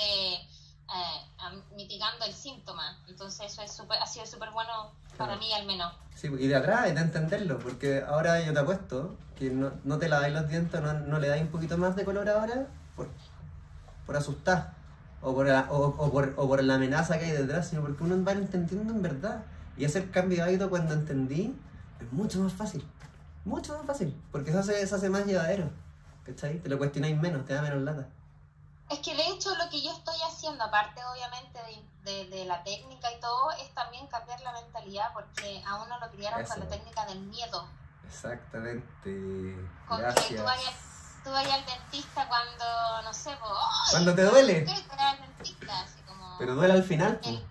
eh, mitigando el síntoma. Entonces eso es super, ha sido súper bueno para Claro. mí al menos. Sí, y de atrás hay de entenderlo, porque ahora yo te apuesto que no, no te laváis los dientes, no, no le dais un poquito más de color ahora por, por asustar, o por, la, o, o, por, o por la amenaza que hay detrás, sino porque uno va entendiendo en verdad. Y hacer cambio de hábito cuando entendí es mucho más fácil, mucho más fácil, porque se hace, se hace más llevadero, ¿cachai? Te lo cuestionáis menos, te da menos lata. Es que de hecho lo que yo estoy haciendo, aparte obviamente de, de, de la técnica y todo, es también cambiar la mentalidad, porque a uno lo criaron Eso. con la técnica del miedo. Exactamente, Con que gracias. tú vayas, tú vayas al dentista cuando, no sé, pues, ¡ay! Cuando te duele. ¿Qué te da el dentista? Así como... Pero duele al final, pues.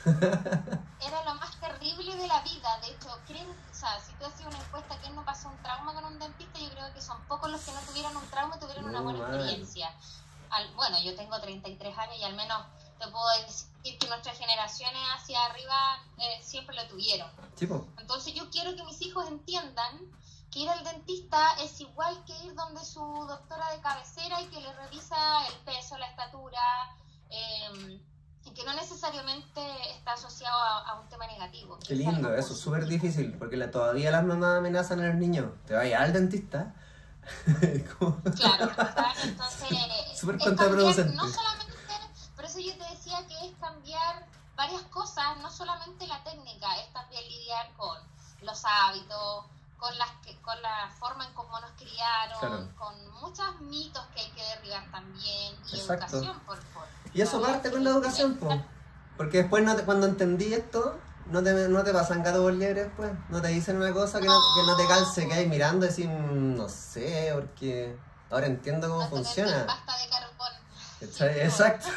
Era lo más terrible de la vida. De hecho, creen, o sea, si tú haces una encuesta, ¿quién no pasó un trauma con un dentista? Yo creo que son pocos los que no tuvieron un trauma y tuvieron una No, buena madre. experiencia. Al, bueno, yo tengo treinta y tres años y al menos te puedo decir que nuestras generaciones hacia arriba eh, siempre lo tuvieron. Sí, pues. Entonces yo quiero que mis hijos entiendan que ir al dentista es igual que ir donde su doctora de cabecera y que le revisa el peso, la estatura, eh, y que no necesariamente está asociado a, a un tema negativo. Qué Es lindo, algo eso es súper positivo. difícil, porque la, todavía las mamás amenazan a los niños. Te vayas al dentista. Como- Claro, ¿sabes? Entonces, Súper es contraproducente. cambiar, no solamente, por eso yo te decía que es cambiar varias cosas, no solamente la técnica, es también lidiar con los hábitos, con las que, con la forma en cómo nos criaron, Claro. con muchos mitos que hay que derribar también, y Exacto. educación por, por Y eso parte con la educación, po. Porque después no te- cuando entendí esto, no te, no te pasan gato por liebre después. No te dicen una cosa que no, que no te calce, que hay mirando y decir, "Mm, no sé, porque ahora entiendo cómo no tener funciona". pasta de carbón. ¿Cachai? Exacto.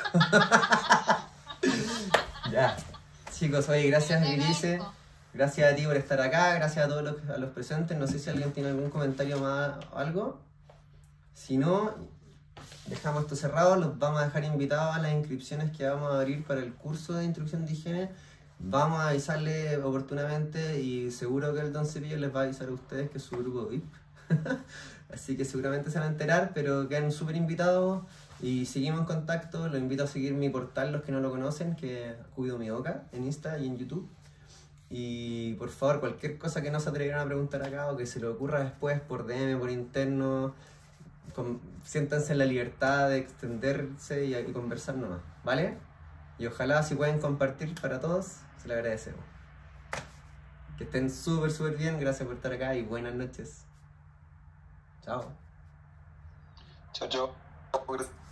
Ya. Chicos, oye, gracias Pero te Gilice. agradezco. Gracias a ti por estar acá, gracias a todos los, a los presentes. No sé si alguien tiene algún comentario más o algo. Si no, dejamos esto cerrado. Los vamos a dejar invitados a las inscripciones que vamos a abrir para el curso de instrucción de higiene. Vamos a avisarle oportunamente y seguro que el Don Cepillo les va a avisar a ustedes que es su grupo V I P. Así que seguramente se van a enterar, pero quedan súper invitados y seguimos en contacto. Los invito a seguir mi portal, los que no lo conocen, que Cuido Mi Boca, en Insta y en YouTube. Y por favor, cualquier cosa que no se atrevieran a preguntar acá o que se le ocurra después por D M, por interno, con, siéntanse en la libertad de extenderse y, y conversar nomás, ¿vale? Y ojalá si pueden compartir para todos, se lo agradecemos. Que estén súper, súper bien, gracias por estar acá y buenas noches. Chao. Chao, chao.